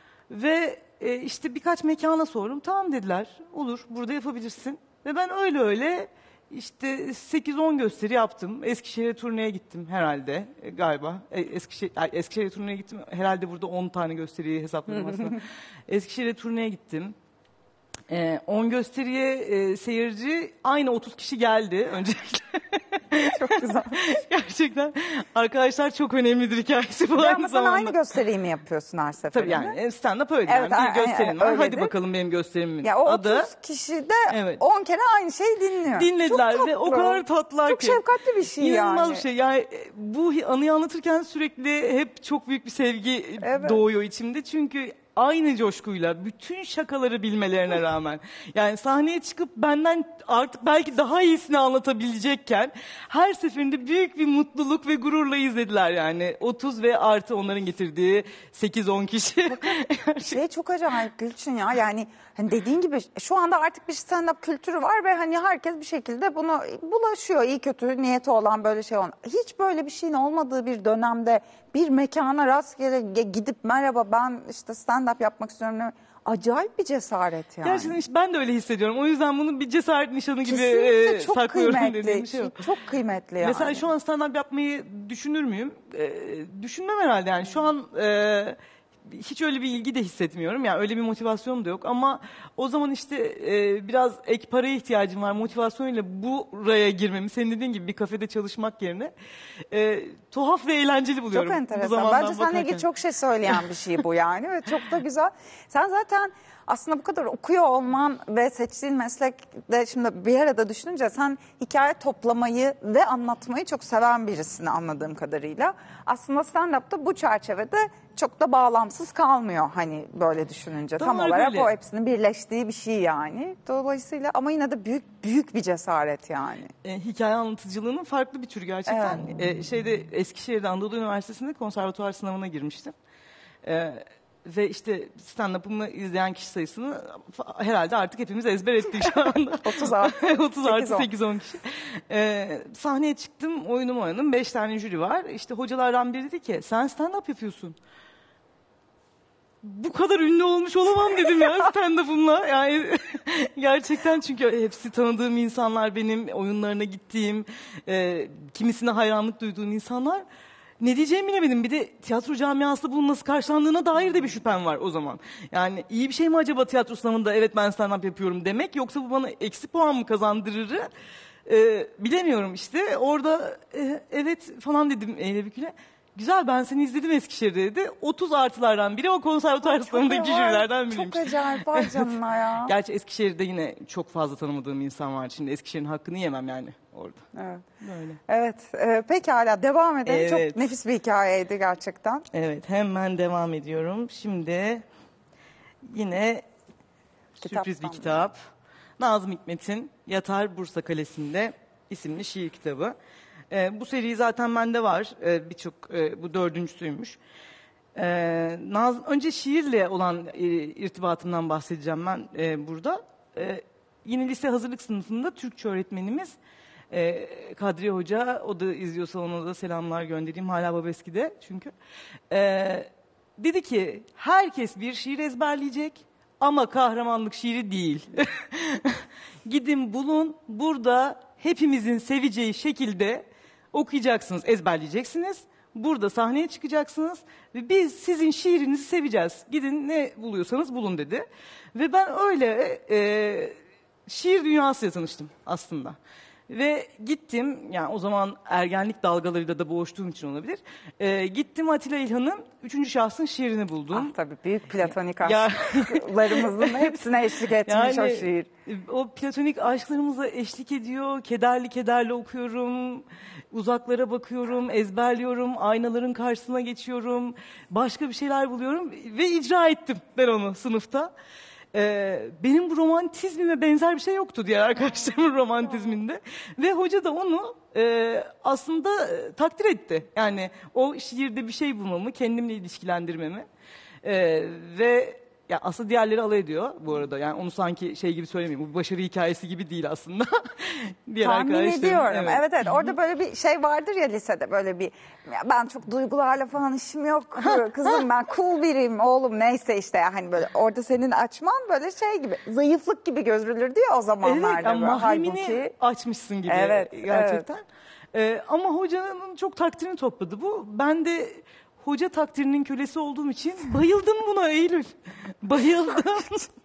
Speaker 2: Ve e, işte birkaç mekana sordum. Tamam dediler. Olur, burada yapabilirsin. Ve ben öyle öyle işte sekiz on gösteri yaptım. Eskişehir'e turneye gittim herhalde e, galiba. E, Eskişehir, ay, Eskişehir'e turneye gittim. Herhalde burada on tane gösteriyi hesapladım aslında. Eskişehir'e turneye gittim. Ee, on gösteriye e, seyirci aynı otuz kişi geldi öncelikle.
Speaker 1: Çok güzel.
Speaker 2: Gerçekten arkadaşlar çok önemlidir hikayesi bu
Speaker 1: Ya
Speaker 2: aynı
Speaker 1: ama sen
Speaker 2: zamanda.
Speaker 1: aynı gösteriyi mi yapıyorsun her seferinde?
Speaker 2: Tabii yani stand-up öyle.
Speaker 1: Evet,
Speaker 2: yani.
Speaker 1: a-
Speaker 2: Bir gösterim
Speaker 1: a-
Speaker 2: var. Hadi
Speaker 1: öyledir.
Speaker 2: bakalım benim gösterimimin
Speaker 1: Ya o
Speaker 2: adı.
Speaker 1: otuz kişi de
Speaker 2: Evet.
Speaker 1: on kere aynı şeyi dinliyor.
Speaker 2: Dinlediler
Speaker 1: Çok
Speaker 2: ve o
Speaker 1: tatlı.
Speaker 2: kadar tatlılar
Speaker 1: Çok
Speaker 2: ki.
Speaker 1: şefkatli bir şey
Speaker 2: İnanılmaz
Speaker 1: yani.
Speaker 2: bir şey. Yani e, bu hi- anıyı anlatırken sürekli hep çok büyük bir sevgi
Speaker 1: Evet.
Speaker 2: doğuyor içimde. Çünkü aynı coşkuyla bütün şakaları bilmelerine rağmen, yani sahneye çıkıp benden artık belki daha iyisini anlatabilecekken her seferinde büyük bir mutluluk ve gururla izlediler yani. otuz ve artı onların getirdiği sekiz on kişi.
Speaker 1: Şey çok acayip Gülçin ya, yani hani dediğin gibi şu anda artık bir stand-up kültürü var ve hani herkes bir şekilde buna bulaşıyor, iyi kötü niyeti olan böyle şey olan. Hiç böyle bir şeyin olmadığı bir dönemde bir mekana rastgele gidip merhaba ben işte stand-up stand-up yapmak istiyorum demek acayip bir cesaret yani.
Speaker 2: Gerçekten işte ben de öyle hissediyorum. O yüzden bunu bir cesaret nişanı gibi
Speaker 1: Kesinlikle
Speaker 2: e,
Speaker 1: çok
Speaker 2: saklıyorum
Speaker 1: kıymetli.
Speaker 2: dediğim bir şey yok.
Speaker 1: Çok kıymetli yani.
Speaker 2: Mesela şu an stand-up yapmayı düşünür müyüm? E, düşünmem herhalde yani. Şu an e, hiç öyle bir ilgi de hissetmiyorum. Yani öyle bir motivasyonum da yok. Ama o zaman işte e, biraz ek paraya ihtiyacım var. Motivasyonuyla buraya girmemi, senin dediğin gibi bir kafede çalışmak yerine e, tuhaf ve eğlenceli buluyorum.
Speaker 1: Çok
Speaker 2: bu
Speaker 1: enteresan.
Speaker 2: zamandan
Speaker 1: Bence seninle ilgili
Speaker 2: bakarken.
Speaker 1: çok şey söyleyen bir şey bu yani ve çok da güzel. Sen zaten aslında bu kadar okuyor olman ve seçtiğin meslekte şimdi bir arada düşününce sen hikaye toplamayı ve anlatmayı çok seven birisin anladığım kadarıyla. Aslında stand-up'ta bu çerçevede çok da bağlamsız kalmıyor hani böyle düşününce.
Speaker 2: Tam
Speaker 1: Tam
Speaker 2: olarak
Speaker 1: olarak
Speaker 2: öyle.
Speaker 1: o hepsinin birleştiği bir şey yani. Dolayısıyla ama yine de büyük büyük bir cesaret yani.
Speaker 2: E, hikaye anlatıcılığının farklı bir türü gerçekten. E, şeyde Eskişehir'de Anadolu Üniversitesi'nde konservatuvar sınavına girmiştim. E, ve işte stand-up'ımı izleyen kişi sayısını fa- herhalde artık hepimiz ezber ettik şu anda.
Speaker 1: otuz artı
Speaker 2: otuz artı
Speaker 1: sekiz on.
Speaker 2: sekiz on kişi. E, sahneye çıktım, oyunumu oynadım. beş tane jüri var. İşte hocalardan biri dedi ki sen stand-up yapıyorsun. Bu kadar ünlü olmuş olamam dedim ya stand-up'ımla. Yani gerçekten çünkü hepsi tanıdığım insanlar, benim oyunlarına gittiğim, e, kimisine hayranlık duyduğum insanlar. Ne diyeceğimi bilemedim. Bir de tiyatro camiasında bunun nasıl karşılandığına dair de bir şüphem var o zaman. Yani iyi bir şey mi acaba tiyatro sınavında evet ben stand-up yapıyorum demek, yoksa bu bana eksi puan mı kazandırır? E, bilemiyorum işte. Orada e, evet falan dedim Eyle Bükül'e. Güzel, ben seni izledim Eskişehir'de dedi. otuz artılardan biri o konservatuar sınavındaki jürilerden biriymiş.
Speaker 1: Çok acayip var canına ya.
Speaker 2: Gerçi Eskişehir'de yine çok fazla tanımadığım insan var. Şimdi Eskişehir'in hakkını yemem yani orada.
Speaker 1: Evet.
Speaker 2: Böyle.
Speaker 1: Evet. E, pekala devam edelim.
Speaker 2: Evet.
Speaker 1: Çok nefis bir hikayeydi gerçekten.
Speaker 2: Evet, hemen devam ediyorum. Şimdi yine
Speaker 1: Kitaptan.
Speaker 2: sürpriz bir kitap. Nazım Hikmet'in Yatar Bursa Kalesi'nde isimli şiir kitabı. Ee, bu seri zaten bende var. Ee, Birçok e, bu dördüncüsüymüş. Ee, Naz, önce şiirle olan e, irtibatımdan bahsedeceğim ben e, burada. E, yine lise hazırlık sınıfında Türkçe öğretmenimiz e, Kadriye Hoca, o da izliyorsa ona da selamlar göndereyim. Hala Babeski'de çünkü. E, dedi ki herkes bir şiir ezberleyecek ama kahramanlık şiiri değil. Gidin bulun, burada hepimizin seveceği şekilde okuyacaksınız, ezberleyeceksiniz. Burada sahneye çıkacaksınız ve biz sizin şiirinizi seveceğiz. Gidin ne buluyorsanız bulun dedi. Ve ben öyle e, şiir dünyasıyla tanıştım aslında. Ve gittim, yani o zaman ergenlik dalgalarıyla da boğuştuğum için olabilir. E, gittim Atilla İlhan'ın üçüncü şahsın şiirini buldum.
Speaker 1: Ah tabii büyük platonik
Speaker 2: Ya-
Speaker 1: aşklarımızın hepsine eşlik etmiş o şiir.
Speaker 2: O platonik aşklarımıza eşlik ediyor. Kederli kederli okuyorum. Uzaklara bakıyorum, ezberliyorum. Aynaların karşısına geçiyorum. Başka bir şeyler buluyorum ve icra ettim ben onu sınıfta. Ee, benim bu romantizmime benzer bir şey yoktu diğer arkadaşlarımın romantizminde. Ve hoca da onu e, aslında e, takdir etti. Yani o şiirde bir şey bulmamı, kendimle ilişkilendirmemi. Ee, ve ya aslında diğerleri alay ediyor bu arada. Yani onu sanki şey gibi söylemeyeyim. Bu bir başarı hikayesi gibi değil aslında. Diğer
Speaker 1: Tahmin
Speaker 2: arkadaşlarım,
Speaker 1: ediyorum. Evet. evet orada böyle bir şey vardır ya lisede böyle bir ya ben çok duygularla falan işim yok kızım ben cool biriyim oğlum neyse işte hani böyle orada senin açman böyle şey gibi zayıflık gibi gözükülür diyor o zamanlarda.
Speaker 2: Evet, yani
Speaker 1: böyle.
Speaker 2: mahremini
Speaker 1: Halbuki-
Speaker 2: açmışsın gibi
Speaker 1: Evet,
Speaker 2: gerçekten. Ee, ama hocanın çok takdirini topladı bu. Ben de hoca takdirinin kölesi olduğum için bayıldım buna Eylül. Bayıldım.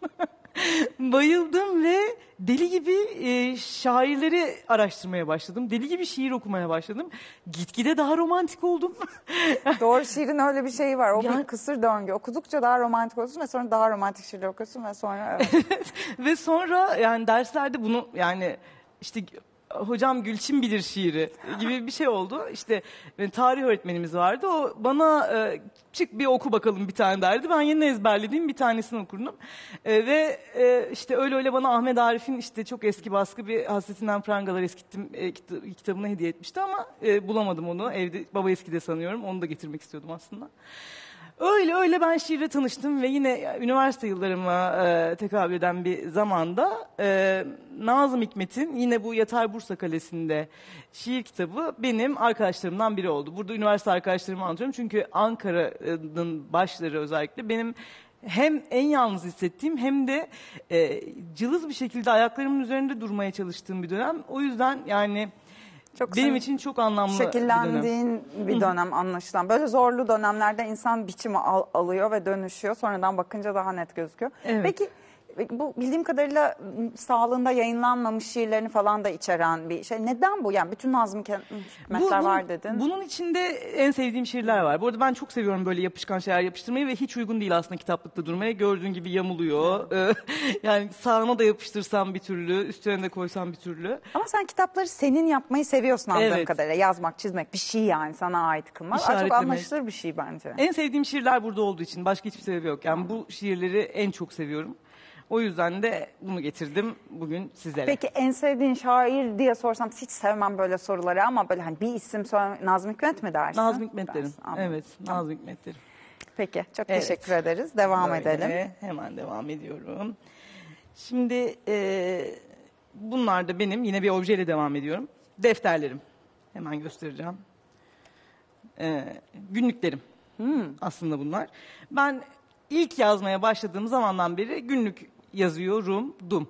Speaker 2: Bayıldım ve deli gibi e, şairleri araştırmaya başladım. Deli gibi şiir okumaya başladım. Gitgide daha romantik oldum.
Speaker 1: Doğru şiirin öyle bir şeyi var. O
Speaker 2: Yani-
Speaker 1: bir kısır döngü. Okudukça daha romantik oluyorsun ve sonra daha romantik şiirler okuyorsun ve sonra evet.
Speaker 2: Ve sonra yani derslerde bunu yani işte hocam Gülçin bilir şiiri gibi bir şey oldu. İşte e, tarih öğretmenimiz vardı. O bana e, çık bir oku bakalım bir tane derdi. Ben yeni ezberlediğim bir tanesini okurdum. E, ve e, işte öyle öyle bana Ahmet Arif'in işte çok eski baskı bir Hasretinden Prangalar eskittim e, kita- kitabını hediye etmişti ama e, bulamadım onu. Evde baba eskide sanıyorum. Onu da getirmek istiyordum aslında. Öyle öyle ben şiirle tanıştım ve yine üniversite yıllarıma e, tekabül eden bir zamanda e, Nazım Hikmet'in yine bu Yatar Bursa Kalesi'nde şiir kitabı benim arkadaşlarımdan biri oldu. Burada üniversite arkadaşlarımı anlatıyorum çünkü Ankara'nın başları özellikle benim hem en yalnız hissettiğim hem de e, cılız bir şekilde ayaklarımın üzerinde durmaya çalıştığım bir dönem. O yüzden yani
Speaker 1: Çok
Speaker 2: benim
Speaker 1: senin
Speaker 2: için çok anlamlı bir dönem.
Speaker 1: şekillendiğin bir dönem anlaşılan. Böyle zorlu dönemlerde insan biçimi al- alıyor ve dönüşüyor. Sonradan bakınca daha net gözüküyor.
Speaker 2: Evet.
Speaker 1: Peki bu bildiğim kadarıyla m, sağlığında yayınlanmamış şiirlerini falan da içeren bir şey. Neden bu? Yani bütün Nazım Hikmetler
Speaker 2: Bu-
Speaker 1: var
Speaker 2: bunun-
Speaker 1: dedin.
Speaker 2: Bunun içinde en sevdiğim şiirler var. Bu arada ben çok seviyorum böyle yapışkan şeyler yapıştırmayı ve hiç uygun değil aslında kitaplıkta durmaya. Gördüğün gibi yamuluyor. Ee, yani sağına da yapıştırsam bir türlü, üstüne de koysam bir türlü.
Speaker 1: Ama sen kitapları senin yapmayı seviyorsun anladığım
Speaker 2: Evet.
Speaker 1: kadarıyla. Yazmak, çizmek bir şey yani sana ait kılmak. Aa, çok
Speaker 2: İşaretlemek.
Speaker 1: anlaşılır bir şey bence.
Speaker 2: En sevdiğim şiirler burada olduğu için başka hiçbir sebebi yok. Yani bu şiirleri en çok seviyorum. O yüzden de bunu getirdim bugün sizlere.
Speaker 1: Peki en sevdiğin şair diye sorsam hiç sevmem böyle soruları ama böyle hani bir isim söyle Nazım Hikmet mi dersin?
Speaker 2: Nazım Hikmet derim.
Speaker 1: Dersin, anladım.
Speaker 2: Evet, Nazım Hikmet derim.
Speaker 1: Peki çok
Speaker 2: Evet.
Speaker 1: teşekkür ederiz. Devam
Speaker 2: Böyle,
Speaker 1: edelim.
Speaker 2: Hemen devam ediyorum. Şimdi e, bunlar da benim yine bir objeyle devam ediyorum. Defterlerim. Hemen göstereceğim. E, günlüklerim. Aslında bunlar. Ben ilk yazmaya başladığım zamandan beri günlük yazıyorum. Dum.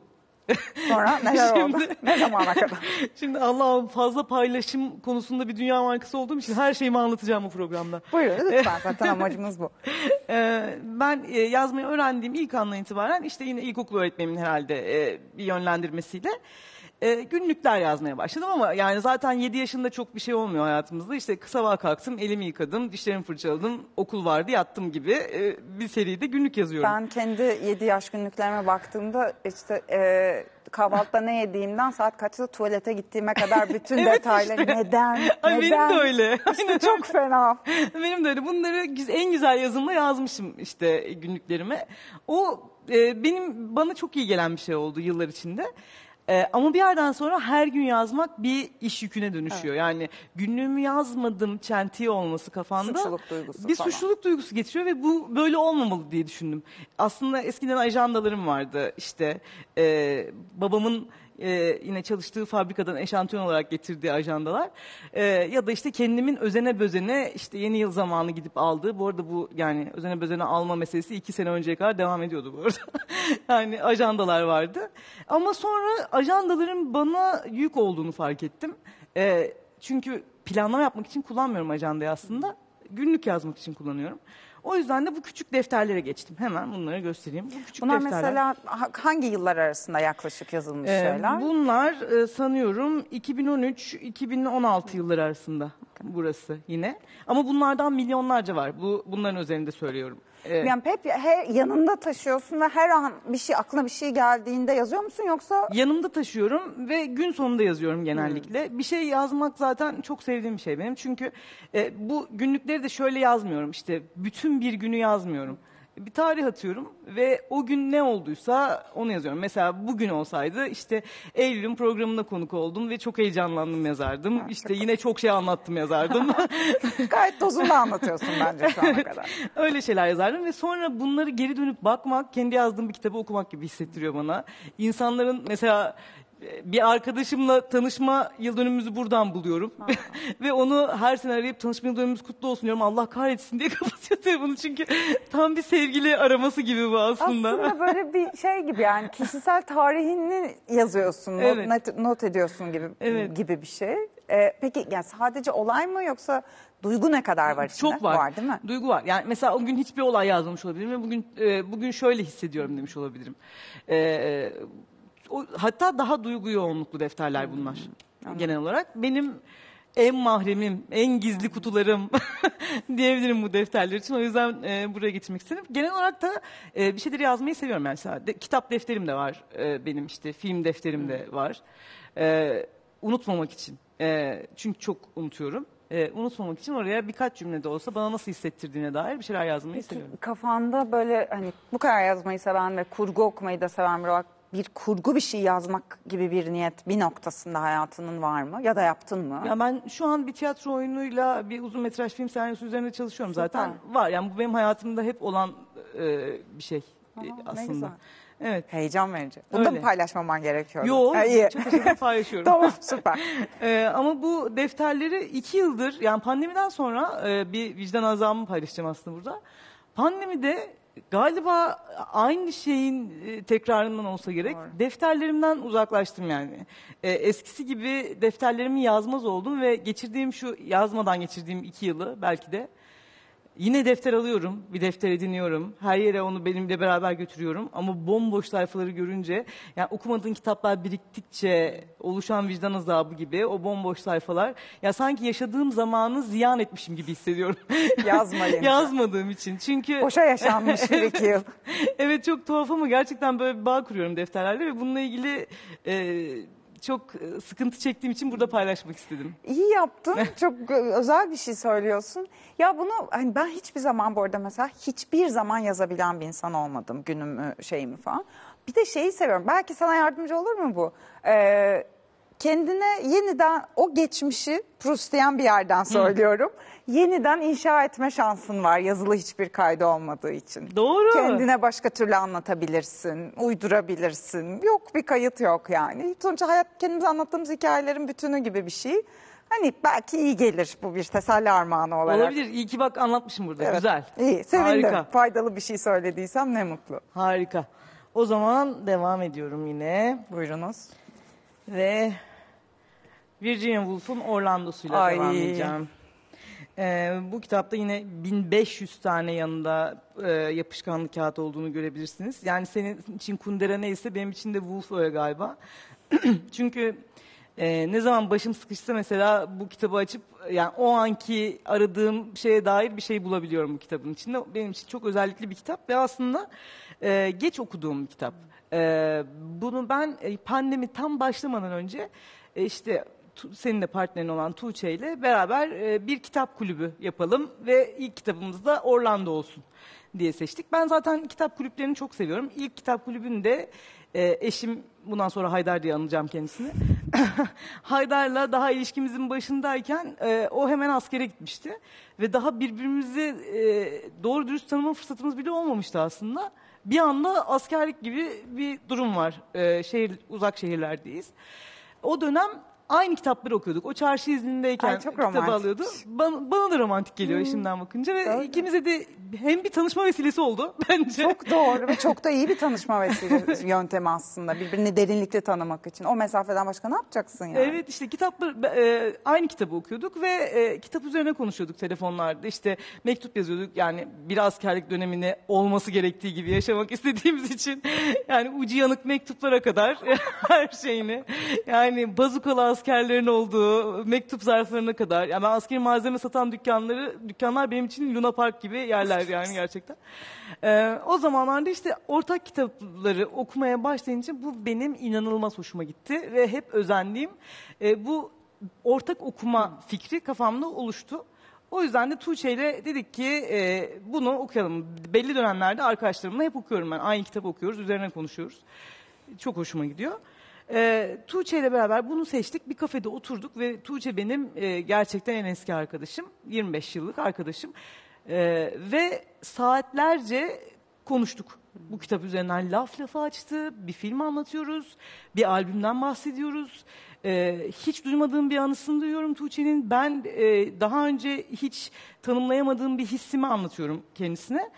Speaker 1: Sonra neler oldu?
Speaker 2: Şimdi-
Speaker 1: Ne zamana kadar?
Speaker 2: Şimdi Allah'ım fazla paylaşım konusunda bir dünya markası olduğum için her şeyimi anlatacağım bu programda.
Speaker 1: Buyurun lütfen zaten amacımız bu.
Speaker 2: Ee, ben e, yazmayı öğrendiğim ilk andan itibaren işte yine ilkokul öğretmenimin herhalde e, bir yönlendirmesiyle e, günlükler yazmaya başladım ama yani zaten yedi yaşında çok bir şey olmuyor hayatımızda. İşte sabah kalktım, elimi yıkadım, dişlerimi fırçaladım, okul vardı, yattım gibi e, bir seride günlük yazıyorum.
Speaker 1: Ben kendi yedi yaş günlüklerime baktığımda işte e, kahvaltıda ne yediğimden saat kaçta tuvalete gittiğime kadar bütün
Speaker 2: Evet
Speaker 1: detayları
Speaker 2: işte.
Speaker 1: neden,
Speaker 2: Ay,
Speaker 1: neden?
Speaker 2: benim de öyle.
Speaker 1: İşte çok fena.
Speaker 2: Benim de öyle. Bunları güz- en güzel yazımla yazmışım işte günlüklerime. O e, benim bana çok iyi gelen bir şey oldu yıllar içinde. E, ama bir yerden sonra her gün yazmak bir iş yüküne dönüşüyor. Yani günlüğümü yazmadım çentiği olması kafanda.
Speaker 1: Suçluluk duygusu
Speaker 2: Bir
Speaker 1: falan.
Speaker 2: suçluluk duygusu getiriyor ve bu böyle olmamalı diye düşündüm. Aslında eskiden ajandalarım vardı. İşte e, babamın e, yine çalıştığı fabrikadan eşantiyon olarak getirdiği ajandalar. E, ya da işte kendimin özene bözene işte yeni yıl zamanı gidip aldığı. Bu arada bu yani özene bözene alma meselesi iki sene önceye kadar devam ediyordu bu arada. Yani ajandalar vardı. Ama sonra ajandaların bana yük olduğunu fark ettim. E, çünkü planlama yapmak için kullanmıyorum ajandayı aslında. Günlük yazmak için kullanıyorum. O yüzden de bu küçük defterlere geçtim. Hemen bunları göstereyim. Bu küçük
Speaker 1: Bunlar
Speaker 2: defterler.
Speaker 1: mesela ha- hangi yıllar arasında yaklaşık yazılmış
Speaker 2: Ee,
Speaker 1: şeyler?
Speaker 2: bunlar e, sanıyorum iki bin on üç iki bin on altı yılları arasında burası yine. Ama bunlardan milyonlarca var. Bu bunların üzerinde söylüyorum. Ee,
Speaker 1: Yani hep her yanında taşıyorsun ve her an bir şey aklına bir şey geldiğinde yazıyor musun yoksa
Speaker 2: Yanımda taşıyorum ve gün sonunda yazıyorum genellikle.
Speaker 1: Hmm.
Speaker 2: Bir şey yazmak zaten çok sevdiğim bir şey benim. Çünkü e, bu günlükleri de şöyle yazmıyorum. İşte bütün bir günü yazmıyorum. Bir tarih atıyorum ve o gün ne olduysa onu yazıyorum. Mesela bugün olsaydı işte Eylül'ün programına konuk oldum ve çok heyecanlandım yazardım. İşte yine çok şey anlattım yazardım.
Speaker 1: gayet dozunda anlatıyorsun bence şu ana kadar.
Speaker 2: Öyle şeyler yazardım ve sonra bunları geri dönüp bakmak, kendi yazdığım bir kitabı okumak gibi hissettiriyor bana. İnsanların mesela e, bir arkadaşımla tanışma yıl dönümümüzü buradan buluyorum. Ve onu her sene arayıp tanışma yıl dönümümüz kutlu olsun diyorum. Allah kahretsin diye kapatıyor telefonu çünkü tam bir sevgili araması gibi bu aslında.
Speaker 1: Aslında böyle bir şey gibi yani kişisel tarihini yazıyorsun, not,
Speaker 2: Evet.
Speaker 1: not, not ediyorsun gibi
Speaker 2: Evet.
Speaker 1: gibi bir şey. Ee, peki yani sadece olay mı yoksa duygu ne kadar var içinde?
Speaker 2: Çok var.
Speaker 1: değil mi?
Speaker 2: Duygu var. Yani mesela o gün hiçbir olay yazmamış olabilirim ve bugün e, bugün şöyle hissediyorum demiş olabilirim. E, o, hatta daha duygu yoğunluklu defterler bunlar genel olarak. Benim en mahremim, en gizli kutularım diyebilirim bu defterler için. O yüzden e, buraya getirmek istedim. Genel olarak da e, bir şeyleri yazmayı seviyorum ben. Mesela de, kitap defterim de var e, benim işte film defterim de var. E, unutmamak için. E, çünkü çok unutuyorum. E, unutmamak için oraya birkaç cümle de olsa bana nasıl hissettirdiğine dair bir şeyler yazmayı seviyorum.
Speaker 1: Kafanda böyle hani bu kadar yazmayı seven ve kurgu okumayı da seven bir olarak bir kurgu bir şey yazmak gibi bir niyet bir noktasında hayatının var mı? Ya da yaptın mı?
Speaker 2: Ya ben şu an bir tiyatro oyunuyla bir uzun metraj film senaryosu üzerinde çalışıyorum
Speaker 1: Süper.
Speaker 2: zaten. Var yani bu benim hayatımda hep olan e, bir şey e,
Speaker 1: Aa, ne
Speaker 2: aslında.
Speaker 1: güzel.
Speaker 2: Evet.
Speaker 1: Heyecan verici. Bunu da
Speaker 2: Öyle.
Speaker 1: mı paylaşmaman gerekiyor?
Speaker 2: Yo,
Speaker 1: Ha, iyi.
Speaker 2: çok teşekkür paylaşıyorum.
Speaker 1: Tamam süper.
Speaker 2: Ee, ama bu defterleri iki yıldır yani pandemiden sonra e, bir vicdan azabımı paylaşacağım aslında burada. Pandemide galiba aynı şeyin e, tekrarından olsa gerek.
Speaker 1: Doğru.
Speaker 2: Defterlerimden uzaklaştım yani. E, eskisi gibi defterlerimi yazmaz oldum ve geçirdiğim şu yazmadan geçirdiğim iki yılı belki de yine defter alıyorum, bir defter ediniyorum. Her yere onu benimle beraber götürüyorum. Ama bomboş sayfaları görünce, yani okumadığın kitaplar biriktikçe oluşan vicdan azabı gibi o bomboş sayfalar, ya sanki yaşadığım zamanı ziyan etmişim gibi hissediyorum.
Speaker 1: Yazmayınca.
Speaker 2: Yazmadığım için. Çünkü
Speaker 1: Boşa yaşanmış bir iki yıl.
Speaker 2: evet, çok tuhaf ama gerçekten böyle bir bağ kuruyorum defterlerle ve bununla ilgili e, çok e, sıkıntı çektiğim için burada paylaşmak istedim.
Speaker 1: İyi yaptın. Çok özel bir şey söylüyorsun. Ya bunu hani ben hiçbir zaman bu arada mesela hiçbir zaman yazabilen bir insan olmadım, günümü şeyimi falan. Bir de şeyi seviyorum. Belki sana yardımcı olur mu bu? Ee, kendine yeniden o geçmişi Proust'iyen bir yerden söylüyorum. Yeniden inşa etme şansın var yazılı hiçbir kaydı olmadığı için.
Speaker 2: Doğru.
Speaker 1: Kendine başka türlü anlatabilirsin, uydurabilirsin. Yok, bir kayıt yok yani. Sonuçta hayat kendimize anlattığımız hikayelerin bütünü gibi bir şey. Hani belki iyi gelir bu bir teselli armağanı olarak.
Speaker 2: Olabilir. İyi ki bak anlatmışım burada.
Speaker 1: Evet.
Speaker 2: Güzel.
Speaker 1: İyi, sevindim.
Speaker 2: Harika.
Speaker 1: Faydalı bir şey söylediysem ne mutlu.
Speaker 2: Harika. O zaman devam ediyorum yine.
Speaker 1: Buyurunuz.
Speaker 2: Ve Virginia Woolf'un Orlando'suyla
Speaker 1: Ay.
Speaker 2: devam edeceğim. Ee, bu kitapta yine bin beş yüz tane yanında e, yapışkanlı kağıt olduğunu görebilirsiniz. Yani senin için Kundera neyse benim için de Woolf öyle galiba. Çünkü e, ne zaman başım sıkışsa mesela bu kitabı açıp yani o anki aradığım şeye dair bir şey bulabiliyorum bu kitabın içinde. Benim için çok özellikli bir kitap ve aslında e, geç okuduğum bir kitap. E, bunu ben e, pandemi tam başlamadan önce e, işte Tu- senin de partnerin olan Tuğçe ile beraber e, bir kitap kulübü yapalım ve ilk kitabımız da Orlando olsun diye seçtik. Ben zaten kitap kulüplerini çok seviyorum. İlk kitap kulübünde e, eşim, bundan sonra Haydar diye anacağım kendisini. Haydar'la daha ilişkimizin başındayken e, o hemen askere gitmişti. Ve daha birbirimizi e, doğru dürüst tanıma fırsatımız bile olmamıştı aslında. Bir anda askerlik gibi bir durum var. E, şehir, uzak şehirlerdeyiz. O dönem aynı kitapları okuyorduk. O çarşı iznindeyken
Speaker 1: Ay, çok
Speaker 2: kitabı
Speaker 1: romantik.
Speaker 2: alıyordu. Bana, bana da romantik geliyor eşimden bakınca ve
Speaker 1: Doğru.
Speaker 2: ikimize de hem bir tanışma vesilesi oldu bence.
Speaker 1: Çok doğru ve çok da iyi bir tanışma vesilesi yöntemi aslında. Birbirini derinlikli tanımak için. O mesafeden başka ne yapacaksın yani?
Speaker 2: Evet, işte kitapları e, aynı kitabı okuyorduk ve e, kitap üzerine konuşuyorduk telefonlarda. İşte mektup yazıyorduk. Yani bir askerlik dönemini olması gerektiği gibi yaşamak istediğimiz için yani ucu yanık mektuplara kadar her şeyini, yani bazukalı askerlerin olduğu mektup zarflarına kadar. Yani ben askeri malzeme satan dükkanları dükkanlar benim için Luna Park gibi yerler yani gerçekten. Ee, o zamanlarda işte ortak kitapları okumaya başlayınca bu benim inanılmaz hoşuma gitti ve hep özendiğim e, bu ortak okuma fikri kafamda oluştu. O yüzden de Tuğçe ile dedik ki e, bunu okuyalım. Belli dönemlerde arkadaşlarımla hep okuyorum ben. Aynı kitabı okuyoruz, üzerine konuşuyoruz. Çok hoşuma gidiyor. E, Tuğçe ile beraber bunu seçtik. Bir kafede oturduk ve Tuğçe benim e, gerçekten en eski arkadaşım. yirmi beş yıllık arkadaşım. E, ve saatlerce konuştuk. Bu kitap üzerinden laf lafa açtı. Bir film anlatıyoruz. Bir albümden bahsediyoruz. Ee, hiç duymadığım bir anısını duyuyorum Tuğçe'nin. Ben e, daha önce hiç tanımlayamadığım bir hissimi anlatıyorum kendisine.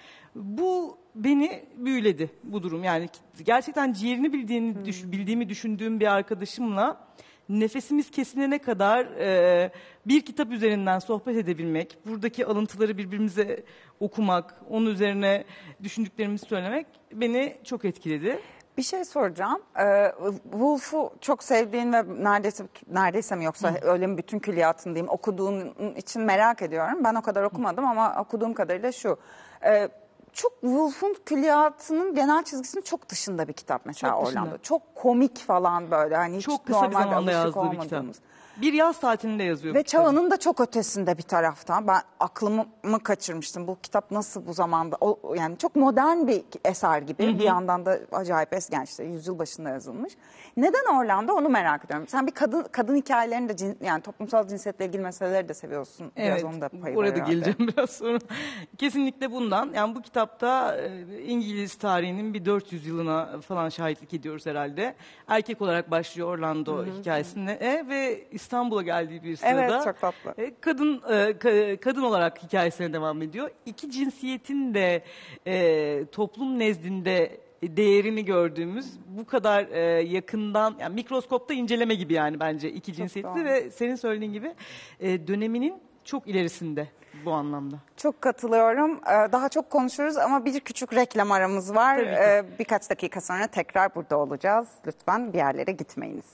Speaker 2: Bu beni büyüledi bu durum. Yani gerçekten ciğerini bildiğini, hmm. düş, bildiğimi düşündüğüm bir arkadaşımla nefesimiz kesilene kadar e, bir kitap üzerinden sohbet edebilmek, buradaki alıntıları birbirimize okumak, onun üzerine düşündüklerimizi söylemek beni çok etkiledi.
Speaker 1: Bir şey soracağım. Ee, Woolf'u çok sevdiğin ve neredeyse neredeyse mi yoksa Hı. öyle mi bütün külliyatını diyeyim okuduğun için merak ediyorum. Ben o kadar okumadım ama okuduğum kadarıyla şu. Ee, çok Woolf'un külliyatının genel çizgisinin çok dışında bir kitap mesela çok Orlando. Dışında. Çok komik falan böyle. Hani hiç
Speaker 2: çok kısa bir zamanda yazdığı
Speaker 1: olmadığımız.
Speaker 2: bir kitap. Bir yaz tatilinde yazıyor.
Speaker 1: Ve çağının da çok ötesinde bir taraftan. Ben aklımı kaçırmıştım. Bu kitap nasıl bu zamanda? O, yani çok modern bir eser gibi. Hı hı. Bir yandan da acayip eski, yani işte yüzyıl başında yazılmış. Neden Orlando, onu merak ediyorum. Sen bir kadın kadın hikayelerini de cin, yani toplumsal cinsiyetle ilgili meseleleri de seviyorsun.
Speaker 2: Evet.
Speaker 1: Biraz onu da payı
Speaker 2: Orada
Speaker 1: herhalde.
Speaker 2: geleceğim biraz sonra. Kesinlikle bundan. Yani bu kitapta İngiliz tarihinin bir dört yüz yılına falan şahitlik ediyoruz herhalde. Erkek olarak başlıyor Orlando hı hı. hikayesine ve İstanbul'a geldiği bir sırada.
Speaker 1: Evet, çok tatlı.
Speaker 2: E, kadın e, ka- kadın olarak hikayesine devam ediyor. İki cinsiyetin de e, toplum nezdinde değerini gördüğümüz bu kadar e, yakından, yani mikroskopta inceleme gibi yani bence iki cinsiyeti
Speaker 1: doğru.
Speaker 2: ve senin söylediğin gibi e, döneminin çok ilerisinde bu anlamda.
Speaker 1: Çok katılıyorum. Ee, Daha çok konuşuruz ama bir küçük reklam aramız var.
Speaker 2: Tabii ki.
Speaker 1: Ee, Birkaç dakika sonra tekrar burada olacağız. Lütfen bir yerlere gitmeyiniz.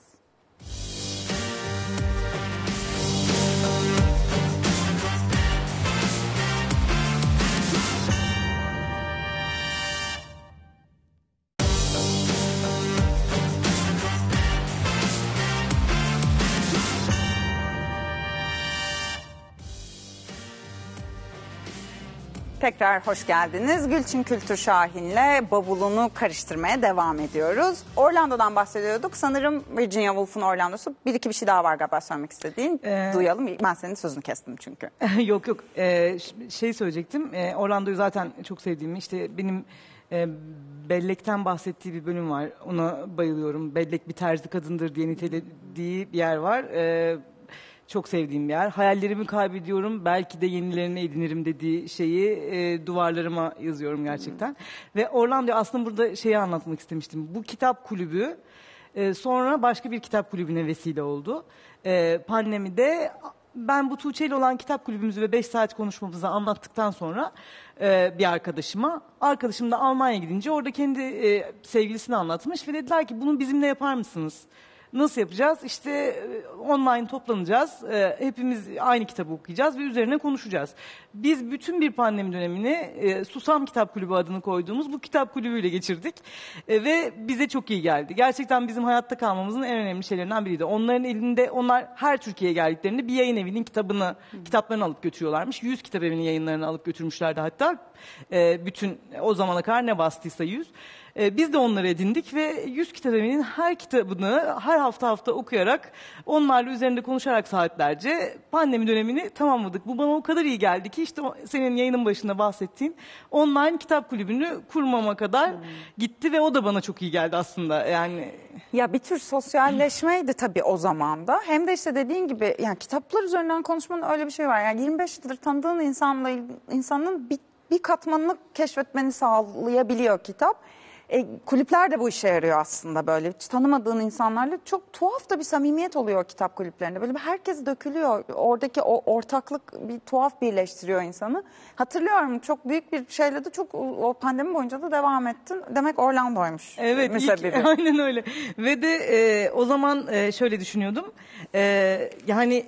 Speaker 1: Tekrar hoş geldiniz. Gülçin Kültür Şahin'le bavulunu karıştırmaya devam ediyoruz. Orlando'dan bahsediyorduk. Sanırım Virginia Woolf'un Orlando'su. Bir iki bir şey daha var galiba söylemek istediğin.
Speaker 2: Ee,
Speaker 1: Duyalım. Ben senin sözünü kestim çünkü.
Speaker 2: Yok yok Ee, ş- şey söyleyecektim. Ee, Orlando'yu zaten çok sevdiğimi, işte benim e, bellekten bahsettiği bir bölüm var. Ona bayılıyorum. Bellek bir terzi kadındır diye nitelediği bir yer var. Ee, çok sevdiğim bir yer. Hayallerimi kaybediyorum. Belki de yenilerini edinirim dediği şeyi e, duvarlarıma yazıyorum gerçekten. Ve Orlando'yu aslında burada şeyi anlatmak istemiştim. Bu kitap kulübü e, sonra başka bir kitap kulübüne vesile oldu. E, pandemide ben bu Tuğçe ile olan kitap kulübümüzü ve beş saat konuşmamızı anlattıktan sonra e, bir arkadaşıma, arkadaşım da Almanya'ya gidince orada kendi e, sevgilisini anlatmış ve dediler ki bunu bizimle yapar mısınız? Nasıl yapacağız? İşte e, online toplanacağız, e, hepimiz aynı kitabı okuyacağız ve üzerine konuşacağız. Biz bütün bir pandemi dönemini e, Susam Kitap Kulübü adını koyduğumuz bu kitap kulübüyle geçirdik. E, ve bize çok iyi geldi. Gerçekten bizim hayatta kalmamızın en önemli şeylerinden biriydi. Onların elinde, onlar her Türkiye'ye geldiklerinde bir yayın evinin kitabını, kitaplarını alıp götürüyorlarmış. yüz kitap evinin yayınlarını alıp götürmüşlerdi hatta. E, bütün o zamana kadar ne bastıysa yüz. E, biz de onları edindik ve yüz kitap evinin her kitabını her hafta hafta okuyarak, onlarla üzerinde konuşarak saatlerce pandemi dönemini tamamladık. Bu bana o kadar iyi geldi ki işte o, senin yayının başında bahsettiğin online kitap kulübünü kurmama kadar hmm. gitti ve o da bana çok iyi geldi aslında. Yani
Speaker 1: Ya bir tür sosyalleşmeydi tabii o zaman da. Hem de işte dediğin gibi yani kitaplar üzerinden konuşmanın öyle bir şey var. Yani yirmi beş yıldır tanıdığın insanla insanın bir, bir katmanını keşfetmeni sağlayabiliyor kitap. E, kulüpler de bu işe yarıyor aslında, böyle hiç tanımadığın insanlarla çok tuhaf da bir samimiyet oluyor kitap kulüplerinde. Böyle bir herkes dökülüyor. Oradaki o ortaklık bir tuhaf birleştiriyor insanı. Hatırlıyorum, çok büyük bir şeyle de çok o pandemi boyunca da devam ettin. Demek Orlando'ymuş.
Speaker 2: Evet, ilk, aynen öyle. Ve de e, o zaman e, şöyle düşünüyordum. E, yani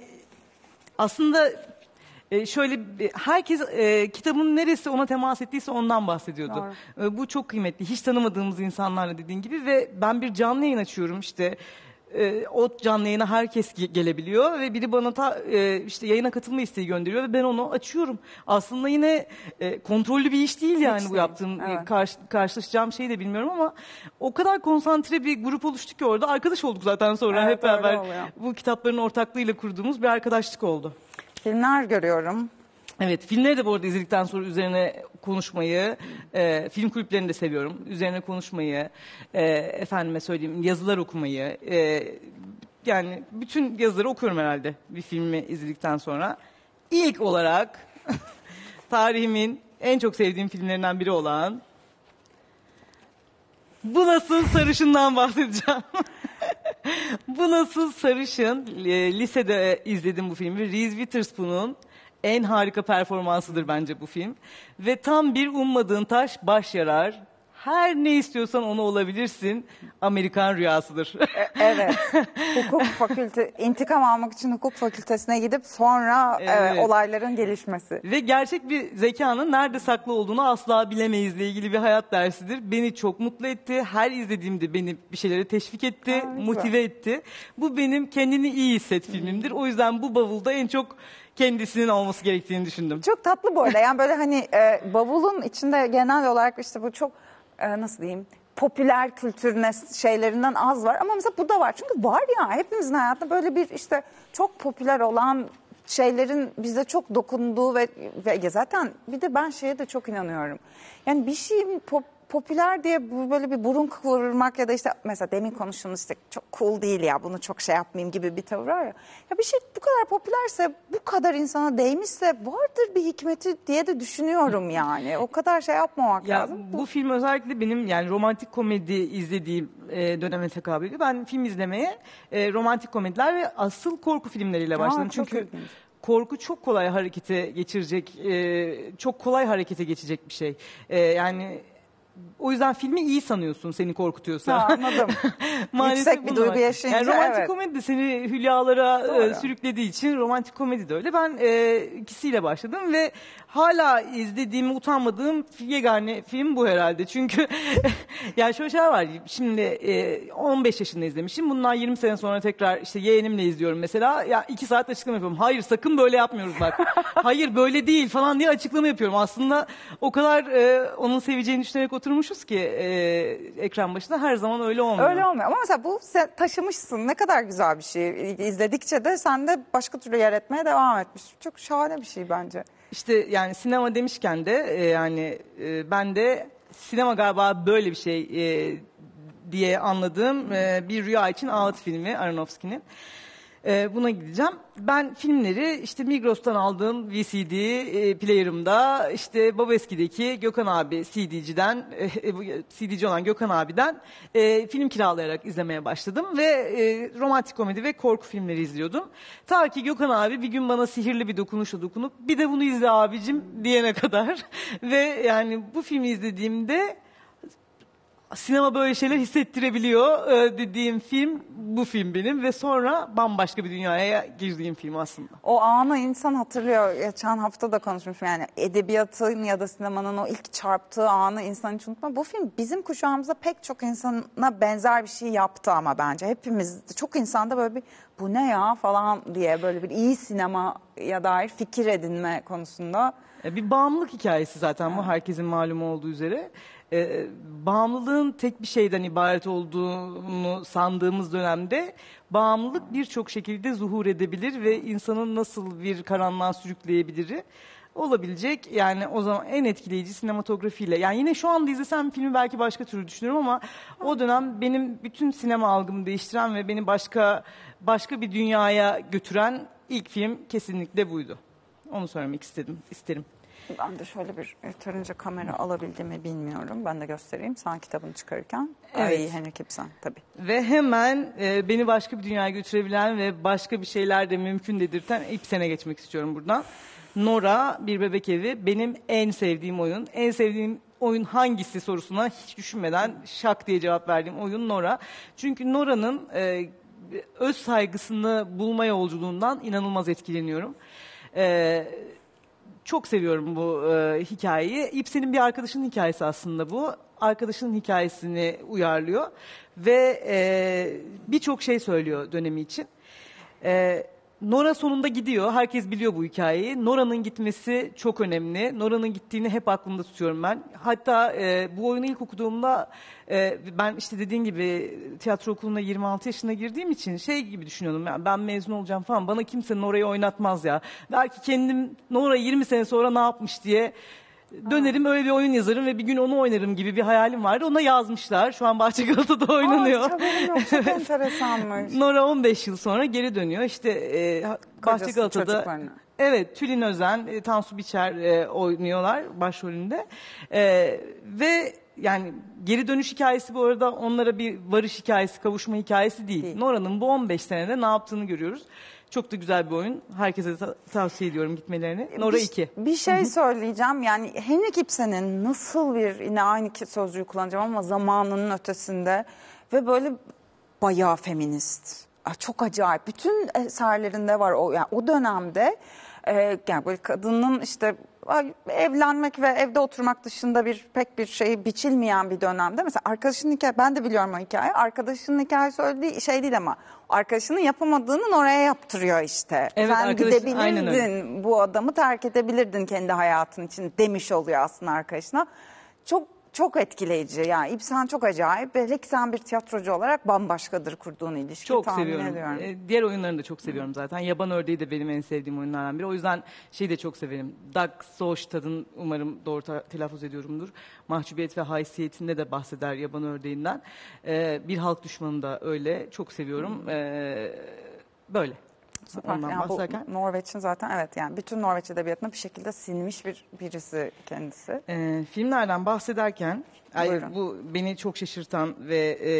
Speaker 2: aslında Ee, şöyle bir- herkes e, kitabın neresi ona temas ettiyse ondan bahsediyordu. E, bu çok kıymetli. Hiç tanımadığımız insanlarla dediğin gibi ve ben bir canlı yayın açıyorum işte. E, o canlı yayına herkes ge- gelebiliyor ve biri bana ta, e, işte yayına katılma isteği gönderiyor ve ben onu açıyorum. Aslında yine e, kontrollü bir iş değil yani bu
Speaker 1: değil,
Speaker 2: yaptığım.
Speaker 1: evet.
Speaker 2: E, karşı, karşılaşacağım şey de bilmiyorum ama o kadar konsantre bir grup oluştu ki orada arkadaş olduk zaten sonra
Speaker 1: Evet,
Speaker 2: hep beraber.
Speaker 1: öyle oluyor.
Speaker 2: Bu kitapların ortaklığıyla kurduğumuz bir arkadaşlık oldu.
Speaker 1: Filmler görüyorum.
Speaker 2: Evet, filmleri de bu arada izledikten sonra üzerine konuşmayı, e, film kulüplerini de seviyorum. Üzerine konuşmayı, e, efendime söyleyeyim yazılar okumayı, e, yani bütün yazıları okuyorum herhalde bir filmi izledikten sonra. İlk olarak tarihimin en çok sevdiğim filmlerinden biri olan Bu Nasıl Sarışın'dan bahsedeceğim. Bu Nasıl Sarışın, e, lisede izledim bu filmi. Reese Witherspoon'un en harika performansıdır bence bu film. Ve tam bir ummadığın taş baş yarar. Her ne istiyorsan onu olabilirsin. Amerikan rüyasıdır.
Speaker 1: Evet. Hukuk fakülte intikam almak için hukuk fakültesine gidip sonra
Speaker 2: Evet.
Speaker 1: evet, olayların gelişmesi.
Speaker 2: Ve gerçek bir zekanın nerede saklı olduğunu asla bilemeyizle ilgili bir hayat dersidir. Beni çok mutlu etti. Her izlediğimde beni bir şeylere teşvik etti,
Speaker 1: Aa,
Speaker 2: motive etti. Bu benim kendini iyi hisset filmimdir. O yüzden bu bavulda en çok kendisinin olması gerektiğini düşündüm.
Speaker 1: Çok tatlı bu arada. Yani böyle hani e, bavulun içinde genel olarak işte bu çok e, nasıl diyeyim, popüler kültür nes- şeylerinden az var. Ama mesela bu da var. Çünkü var ya, hepimizin hayatında böyle bir işte çok popüler olan şeylerin bize çok dokunduğu ve, ve zaten bir de ben şeye de çok inanıyorum. Yani bir şeyin pop, popüler diye bu- böyle bir burun kıvırmak ya da işte mesela demin konuştuğumuz işte çok cool değil ya bunu çok şey yapmayayım gibi bir tavır var ya. Ya bir şey bu kadar popülerse bu kadar insana değmişse vardır bir hikmeti diye de düşünüyorum yani. O kadar şey yapmamak
Speaker 2: Ya
Speaker 1: lazım.
Speaker 2: bu film özellikle benim yani romantik komedi izlediğim e, döneme tekabül ediyor. Ben film izlemeye e, romantik komediler ve asıl korku filmleriyle başladım.
Speaker 1: çok
Speaker 2: Çünkü
Speaker 1: ilginç.
Speaker 2: korku çok kolay harekete geçirecek, e, çok kolay harekete geçecek bir şey. E, yani o yüzden filmi iyi sanıyorsun seni korkutuyorsa.
Speaker 1: Ha, anladım.
Speaker 2: Maalesef
Speaker 1: Yüksek bir
Speaker 2: bunu
Speaker 1: duygu
Speaker 2: var.
Speaker 1: yaşayınca,
Speaker 2: Yani romantik
Speaker 1: evet.
Speaker 2: komedi de seni hülyalara
Speaker 1: Doğru.
Speaker 2: e, sürüklediği için romantik komedi de öyle. Ben e, ikisiyle başladım ve hala izlediğimi utanmadığım yegane film bu herhalde. Çünkü yani şöyle şeyler var. Şimdi e, on beş yaşında izlemişim. Bundan yirmi sene sonra tekrar işte yeğenimle izliyorum mesela. Ya iki saat açıklama yapıyorum. Hayır sakın böyle yapmıyoruz bak. Hayır böyle değil falan diye açıklama yapıyorum. Aslında o kadar e, onun seveceğini düşünerek oturmuşuz ki e, ekran başında her zaman öyle olmuyor.
Speaker 1: Öyle olmuyor ama mesela bu sen taşımışsın ne kadar güzel bir şey. İzledikçe de sen de başka türlü yer etmeye devam etmiş. Çok şahane bir şey bence.
Speaker 2: İşte yani sinema demişken de e, yani e, ben de sinema galiba böyle bir şey e, diye anladığım e, bir rüya için Ağıt filmi Aronofsky'nin. E, buna gideceğim. Ben filmleri işte Migros'tan aldığım V C D e, player'ımda işte Babeski'deki Gökhan abi C D'ciden e, C D'ci olan Gökhan abiden e, film kiralayarak izlemeye başladım ve e, romantik komedi ve korku filmleri izliyordum. Ta ki Gökhan abi bir gün bana sihirli bir dokunuşla dokunup bir de bunu izle abicim diyene kadar ve yani bu filmi izlediğimde sinema böyle şeyler hissettirebiliyor e, dediğim film bu film benim ve sonra bambaşka bir dünyaya girdiğim film aslında.
Speaker 1: O anı insan hatırlıyor. Geçen hafta da konuşmuşum yani edebiyatın ya da sinemanın o ilk çarptığı anı insan hiç unutma. Bu film bizim kuşağımızda pek çok insana benzer bir şey yaptı ama bence. Hepimiz çok insanda böyle bir bu ne ya falan diye böyle bir iyi sinemaya dair fikir edinme konusunda.
Speaker 2: E, Bir bağımlılık hikayesi zaten bu herkesin malumu olduğu üzere. Ee, bağımlılığın tek bir şeyden ibaret olduğunu sandığımız dönemde bağımlılık birçok şekilde zuhur edebilir ve insanın nasıl bir karanlığa sürükleyebiliri olabilecek. Yani o zaman en etkileyici sinematografiyle. Yani yine şu anda izlesem filmi belki başka türlü düşünüyorum ama o dönem benim bütün sinema algımı değiştiren ve beni başka başka bir dünyaya götüren ilk film kesinlikle buydu. Onu söylemek istedim, isterim.
Speaker 1: Ben de şöyle bir yeterince kamera alabildiğimi bilmiyorum. Ben de göstereyim sen kitabını çıkarırken.
Speaker 2: Evet.
Speaker 1: Ay Henrik Ibsen tabii.
Speaker 2: Ve hemen e, beni başka bir dünyaya götürebilen ve başka bir şeyler de mümkün dedirten Ibsen'e geçmek istiyorum buradan. Nora, Bir Bebek Evi benim en sevdiğim oyun. En sevdiğim oyun hangisi sorusuna hiç düşünmeden şak diye cevap verdiğim oyun Nora. Çünkü Nora'nın e, öz saygısını bulma yolculuğundan inanılmaz etkileniyorum. E, Çok seviyorum bu e, hikayeyi. Ibsen'in bir arkadaşının hikayesi aslında bu. Arkadaşının hikayesini uyarlıyor ve e, birçok şey söylüyor dönemi için. E, Nora sonunda gidiyor. Herkes biliyor bu hikayeyi. Nora'nın gitmesi çok önemli. Nora'nın gittiğini hep aklımda tutuyorum ben. Hatta e, bu oyunu ilk okuduğumda e, ben işte dediğin gibi tiyatro okuluna yirmi altı yaşına girdiğim için şey gibi düşünüyordum. Yani ben mezun olacağım falan. Bana kimse Nora'yı oynatmaz ya. Belki kendim Nora yirmi sene sonra ne yapmış diye dönerim öyle bir oyun yazarım ve bir gün onu oynarım gibi bir hayalim vardı. Ona yazmışlar. Şu an Bahçe Galata'da oynanıyor.
Speaker 1: Aa, hiç haberim yok. Çok enteresanmış.
Speaker 2: Nora on beş yıl sonra geri dönüyor. İşte e, Bahçe
Speaker 1: Kocası,
Speaker 2: Galata'da
Speaker 1: çocuklarını.
Speaker 2: evet Tülin Özen, e, Tansu Biçer e, oynuyorlar başrolünde. E, ve yani geri dönüş hikayesi bu arada onlara bir varış hikayesi, kavuşma hikayesi değil.
Speaker 1: Değil.
Speaker 2: Nora'nın bu on beş senede ne yaptığını görüyoruz. Çok da güzel bir oyun. Herkese ta- tavsiye ediyorum gitmelerini. Nora
Speaker 1: bir,
Speaker 2: iki.
Speaker 1: Bir şey söyleyeceğim. Yani Henrik Ibsen'in nasıl bir yine aynı ki- sözcüğü kullanacağım ama zamanının ötesinde ve böyle bayağı feminist. Ah, çok acayip. Bütün eserlerinde var o yani o dönemde e, yani böyle kadının işte ay, evlenmek ve evde oturmak dışında bir pek bir şey biçilmeyen bir dönemde. Mesela arkadaşının hikaye ben de biliyorum o hikayeyi. Arkadaşının hikayesi söylediği şey değil ama arkadaşının yapamadığını oraya yaptırıyor işte.
Speaker 2: Evet,
Speaker 1: Sen
Speaker 2: arkadaşın- aynen
Speaker 1: gidebilirdin bu adamı terk edebilirdin kendi hayatın için demiş oluyor aslında arkadaşına. Çok çok etkileyici. Yani İbsen çok acayip. Hele ki sen bir tiyatrocu olarak bambaşkadır kurduğun ilişki.
Speaker 2: Çok
Speaker 1: tahmin
Speaker 2: seviyorum.
Speaker 1: ediyorum.
Speaker 2: Ee, diğer oyunlarını da çok seviyorum zaten. Yaban Ördeği de benim en sevdiğim oyunlardan biri. O yüzden şeyi de çok severim. Dag Soğuştad'ın, umarım doğru ta- telaffuz ediyorumdur, Mahcubiyet ve Haysiyetinde de bahseder Yaban Ördeği'nden. Ee, bir halk düşmanı da öyle. Çok seviyorum. Ee, böyle.
Speaker 1: Süper.
Speaker 2: Ondan
Speaker 1: Yani bu
Speaker 2: bahsederken.
Speaker 1: Norveç'in zaten evet yani bütün Norveç edebiyatına bir şekilde sinmiş bir birisi kendisi.
Speaker 2: Ee, filmlerden bahsederken ay,
Speaker 1: Buyurun.
Speaker 2: bu beni çok şaşırtan ve e,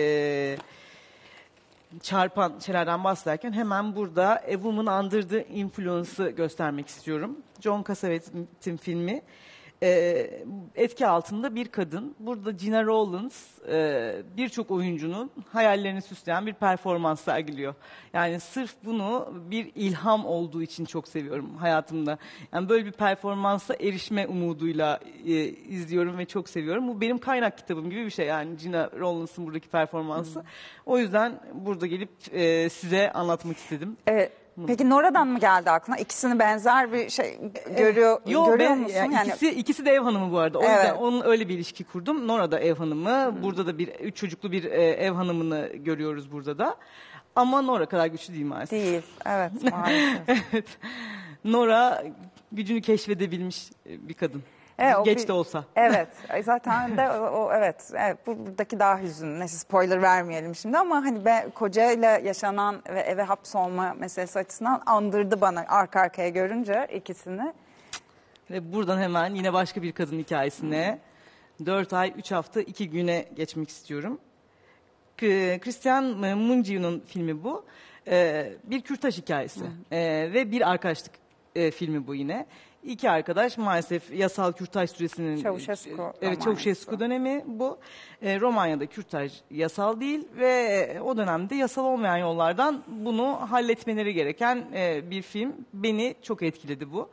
Speaker 2: çarpan şeylerden bahsederken hemen burada A Woman Under the Influence'ı göstermek istiyorum. John Cassavetes' filmi. Ee, etki altında bir kadın. Burada Gina Rowlands e, birçok oyuncunun hayallerini süsleyen bir performans sergiliyor. Yani sırf bunu bir ilham olduğu için çok seviyorum hayatımda. Yani böyle bir performansa erişme umuduyla e, izliyorum ve çok seviyorum. Bu benim kaynak kitabım gibi bir şey, yani Gina Rowlands'ın buradaki performansı. O yüzden burada gelip e, size anlatmak istedim.
Speaker 1: Evet. Peki Nora'dan mı geldi aklına? İkisini benzer bir şey görüyor,
Speaker 2: Yo,
Speaker 1: görüyor
Speaker 2: ben,
Speaker 1: musun?
Speaker 2: yani
Speaker 1: Yani
Speaker 2: ikisi, ikisi de ev hanımı bu arada. O
Speaker 1: Evet.
Speaker 2: yüzden onun öyle bir ilişki kurdum. Nora da ev hanımı. Burada da bir üç çocuklu bir e, ev hanımını görüyoruz burada da. Ama Nora kadar güçlü değil maalesef.
Speaker 1: değil. Evet maalesef.
Speaker 2: Evet. Nora gücünü keşfedebilmiş bir kadın.
Speaker 1: Evet, o
Speaker 2: Geç
Speaker 1: bir-
Speaker 2: de olsa.
Speaker 1: Evet. Ay, zaten de o, o- evet. Evet bu buradaki daha hüzün. Neyse spoiler vermeyelim şimdi ama hani ben kocayla yaşanan ve eve hapsolma meselesi açısından andırdı bana arka arkaya görünce ikisini.
Speaker 2: Ve buradan hemen yine başka bir kadın hikayesine dört ay, üç hafta, iki güne geçmek istiyorum. K- Christian Mungiu'nun filmi bu. Ee, bir kürtaj hikayesi. Ee, ve bir arkadaşlık e, filmi bu yine. İki arkadaş maalesef yasal kürtaj süresinin...
Speaker 1: Çavuşescu
Speaker 2: Evet,
Speaker 1: Romanyası.
Speaker 2: Çavuşescu dönemi bu. Ee, Romanya'da kürtaj yasal değil ve o dönemde yasal olmayan yollardan bunu halletmeleri gereken e, bir film. Beni çok etkiledi bu.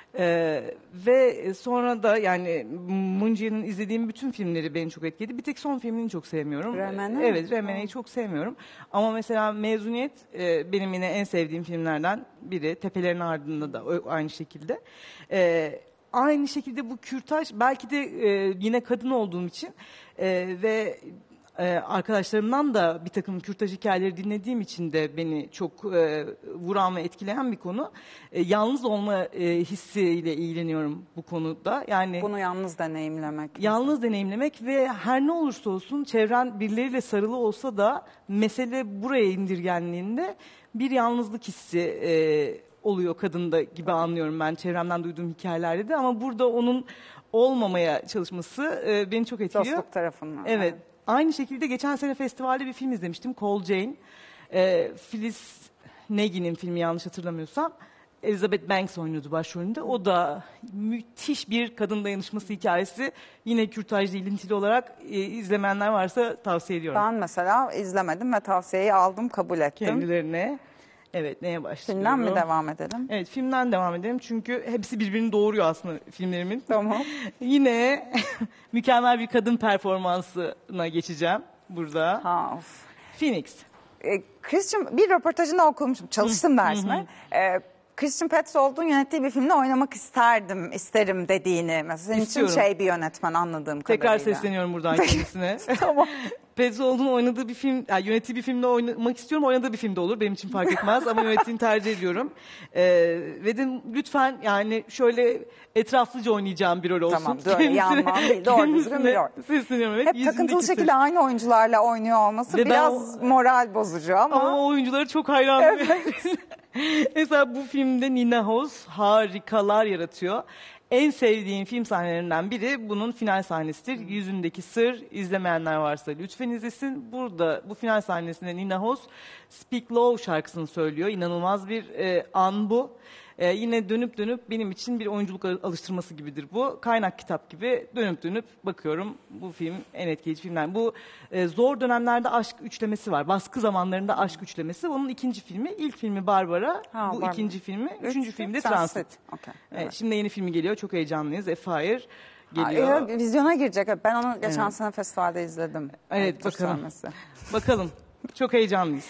Speaker 2: Ee, ve sonra da yani Mungiu'nun izlediğim bütün filmleri beni çok etkiledi. Bir tek son filmini çok sevmiyorum.
Speaker 1: Remene?
Speaker 2: Evet, Remene'yi çok sevmiyorum. Ama mesela Mezuniyet e, benim yine en sevdiğim filmlerden biri. Tepelerin Ardında da o- aynı şekilde. Ee, aynı şekilde bu kürtaj, belki de e, yine kadın olduğum için e, ve e, arkadaşlarımdan da bir takım kürtaj hikayeleri dinlediğim için de beni çok e, vuran ve etkileyen bir konu. E, yalnız olma e, hissiyle ilgileniyorum bu konuda. Yani
Speaker 1: Bunu yalnız deneyimlemek.
Speaker 2: yalnız deneyimlemek ve her ne olursa olsun çevren birileriyle sarılı olsa da mesele buraya indirgenliğinde bir yalnızlık hissi e, oluyor kadında gibi anlıyorum ben çevremden duyduğum hikayelerde de, ama burada onun olmamaya çalışması e, beni çok etkiliyor.
Speaker 1: Dostluk tarafından.
Speaker 2: Evet. Aynı şekilde geçen sene festivalde bir film izlemiştim. Call Jane. Ee, Phyllis Nagy'nin filmi, yanlış hatırlamıyorsam. Elizabeth Banks oynuyordu başrolünde. O da müthiş bir kadın dayanışması hikayesi. Yine kürtajlı ilintili olarak e, izlemeyenler varsa tavsiye ediyorum.
Speaker 1: Ben mesela izlemedim ve tavsiyeyi aldım, kabul ettim.
Speaker 2: Kendilerine. Evet, neye başlıyorum?
Speaker 1: Filmden mi devam edelim?
Speaker 2: Evet, filmden devam edelim. Çünkü hepsi birbirini doğuruyor aslında filmlerimin.
Speaker 1: Tamam.
Speaker 2: Yine mükemmel bir kadın performansına geçeceğim burada.
Speaker 1: Ha, of.
Speaker 2: Phoenix.
Speaker 1: E, Christian, bir röportajında okumuşum, çalıştım dersine. E, Christian Petzold'un yönettiği bir filmde oynamak isterdim, isterim dediğini. Mesela senin
Speaker 2: İstiyorum.
Speaker 1: için şey bir yönetmen anladığım
Speaker 2: Tekrar
Speaker 1: kadarıyla.
Speaker 2: sesleniyorum buradan kendisine.
Speaker 1: Tamam.
Speaker 2: Petzold'un oynadığı bir film, yani yönettiği bir filmde oynamak istiyorum. Oynadığı bir filmde olur. Benim için fark etmez ama yönettiğini tercih ediyorum. Ee, ve de lütfen yani şöyle etraflıca oynayacağım bir rol olsun.
Speaker 1: Tamam, böyle yandan değil, doğru düzgün bir rol.
Speaker 2: Sesleniyorum. Evet,
Speaker 1: Hep
Speaker 2: yüzündeki
Speaker 1: takıntılı
Speaker 2: sır.
Speaker 1: şekilde aynı oyuncularla oynuyor olması
Speaker 2: Ve ben
Speaker 1: biraz moral bozucu ama...
Speaker 2: Ama o oyunculara çok hayranım. Mesela bu filmde Nina Hoss harikalar yaratıyor. En sevdiğim film sahnelerinden biri bunun final sahnesidir. Yüzündeki Sır. İzlemeyenler varsa lütfen izlesin. Burada bu final sahnesinde Nina Hoss Speak Low şarkısını söylüyor. İnanılmaz bir e, an bu. E, yine dönüp dönüp benim için bir oyunculuk alıştırması gibidir bu. Kaynak kitap gibi dönüp dönüp bakıyorum. Bu film en etkileyici filmler. Bu e, zor dönemlerde aşk üçlemesi var. Baskı zamanlarında aşk üçlemesi. Onun ikinci filmi. İlk filmi Barbara.
Speaker 1: Ha,
Speaker 2: bu
Speaker 1: Barbara.
Speaker 2: ikinci filmi. Üçüncü
Speaker 1: Üç,
Speaker 2: filmde
Speaker 1: Transit.
Speaker 2: Transit.
Speaker 1: Okay,
Speaker 2: Evet,
Speaker 1: evet.
Speaker 2: şimdi yeni filmi geliyor. Çok heyecanlıyız. A Fire
Speaker 1: Aa,
Speaker 2: geliyor.
Speaker 1: e, vizyona girecek. Ben onu geçen
Speaker 2: Evet.
Speaker 1: sene festivalde izledim.
Speaker 2: Evet,
Speaker 1: Tur
Speaker 2: bakalım.
Speaker 1: sahnesi.
Speaker 2: Bakalım. Çok heyecanlıyız.